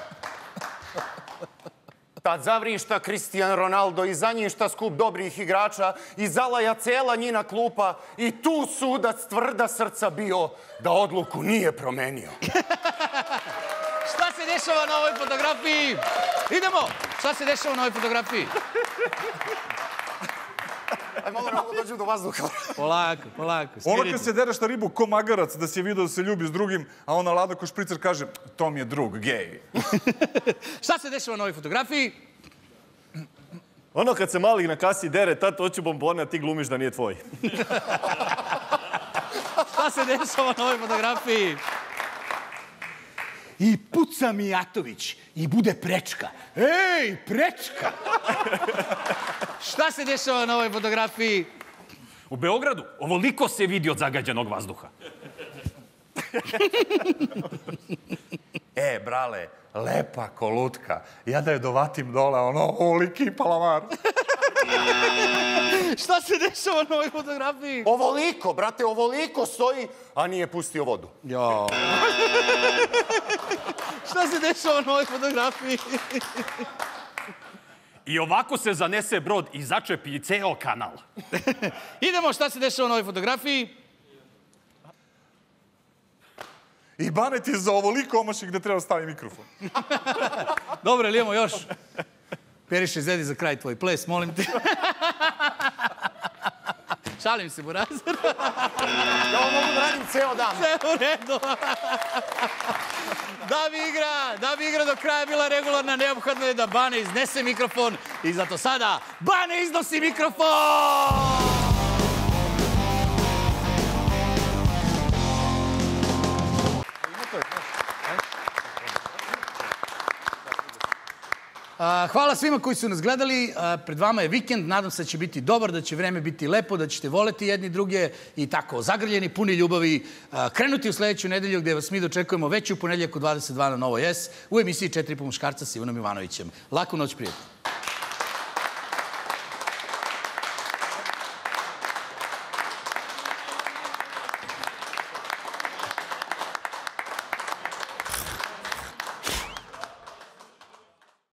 Tad zavrišta Cristiano Ronaldo i za njim šta skup dobrih igrača i zalaja cela njina klupa i tu sudac tvrda srca bio da odluku nije promenio. Šta se dešava na ovoj fotografiji? Idemo! Šta se dešava na ovoj fotografiji? Aj malo ne mogu dođu do vazduha. Polako, polako. Ono kad se dereš na ribu ko magarac da si je vidio da se ljubi s drugim, a ona ladna ko špricer kaže to mi je drug, gej. Šta se dešava na ovoj fotografiji? Ono kad se mali na kasi dere, tato, hoću bombone, a ti glumiš da nije tvoj. Šta se dešava na ovoj fotografiji? I puca Mijatović i bude prečka. Ej, prečka! Šta se dešava na ovoj fotografiji? U Beogradu ovoliko se vidi od zagađenog vazduha. E, brale, lepa kolutka. Ja da je dovatim dole, ono, ovoliki palamar. Šta se dešava na ovoj fotografiji? Ovoliko, brate, ovoliko stoji, a nije pustio vodu. Jo. Šta se dešava na ovoj fotografiji? I ovako se zanese brod i začepi ceo kanal. Idemo, šta se dešava na ovoj fotografiji? I Bane ti za ovoliko omaši gde treba stavi mikrofon. Dobro, ili imamo još? Periše, izvedi za kraj tvoj ples, molim te. Šalim se, Burazer. Ja ovo mogu da radim ceo dan. Sve u redu. Da bi igra, da bi igra do kraja bila regularna, neophodno je da Bane iznese mikrofon i zato sada Bane iznosi mikrofon! Hvala svima koji su nas gledali. Pred vama je vikend. Nadam se da će biti dobar, da će vreme biti lepo, da ćete voleti jedni druge i tako zagrljeni, puni ljubavi. Krenuti u sledeću nedelju gde vas mi dočekujemo već u ponedeljak u dvadeset dva na Novoj S u emisiji Četiri po muškarca sa Ivanom Ivanovićem. Laku noć, prijatno.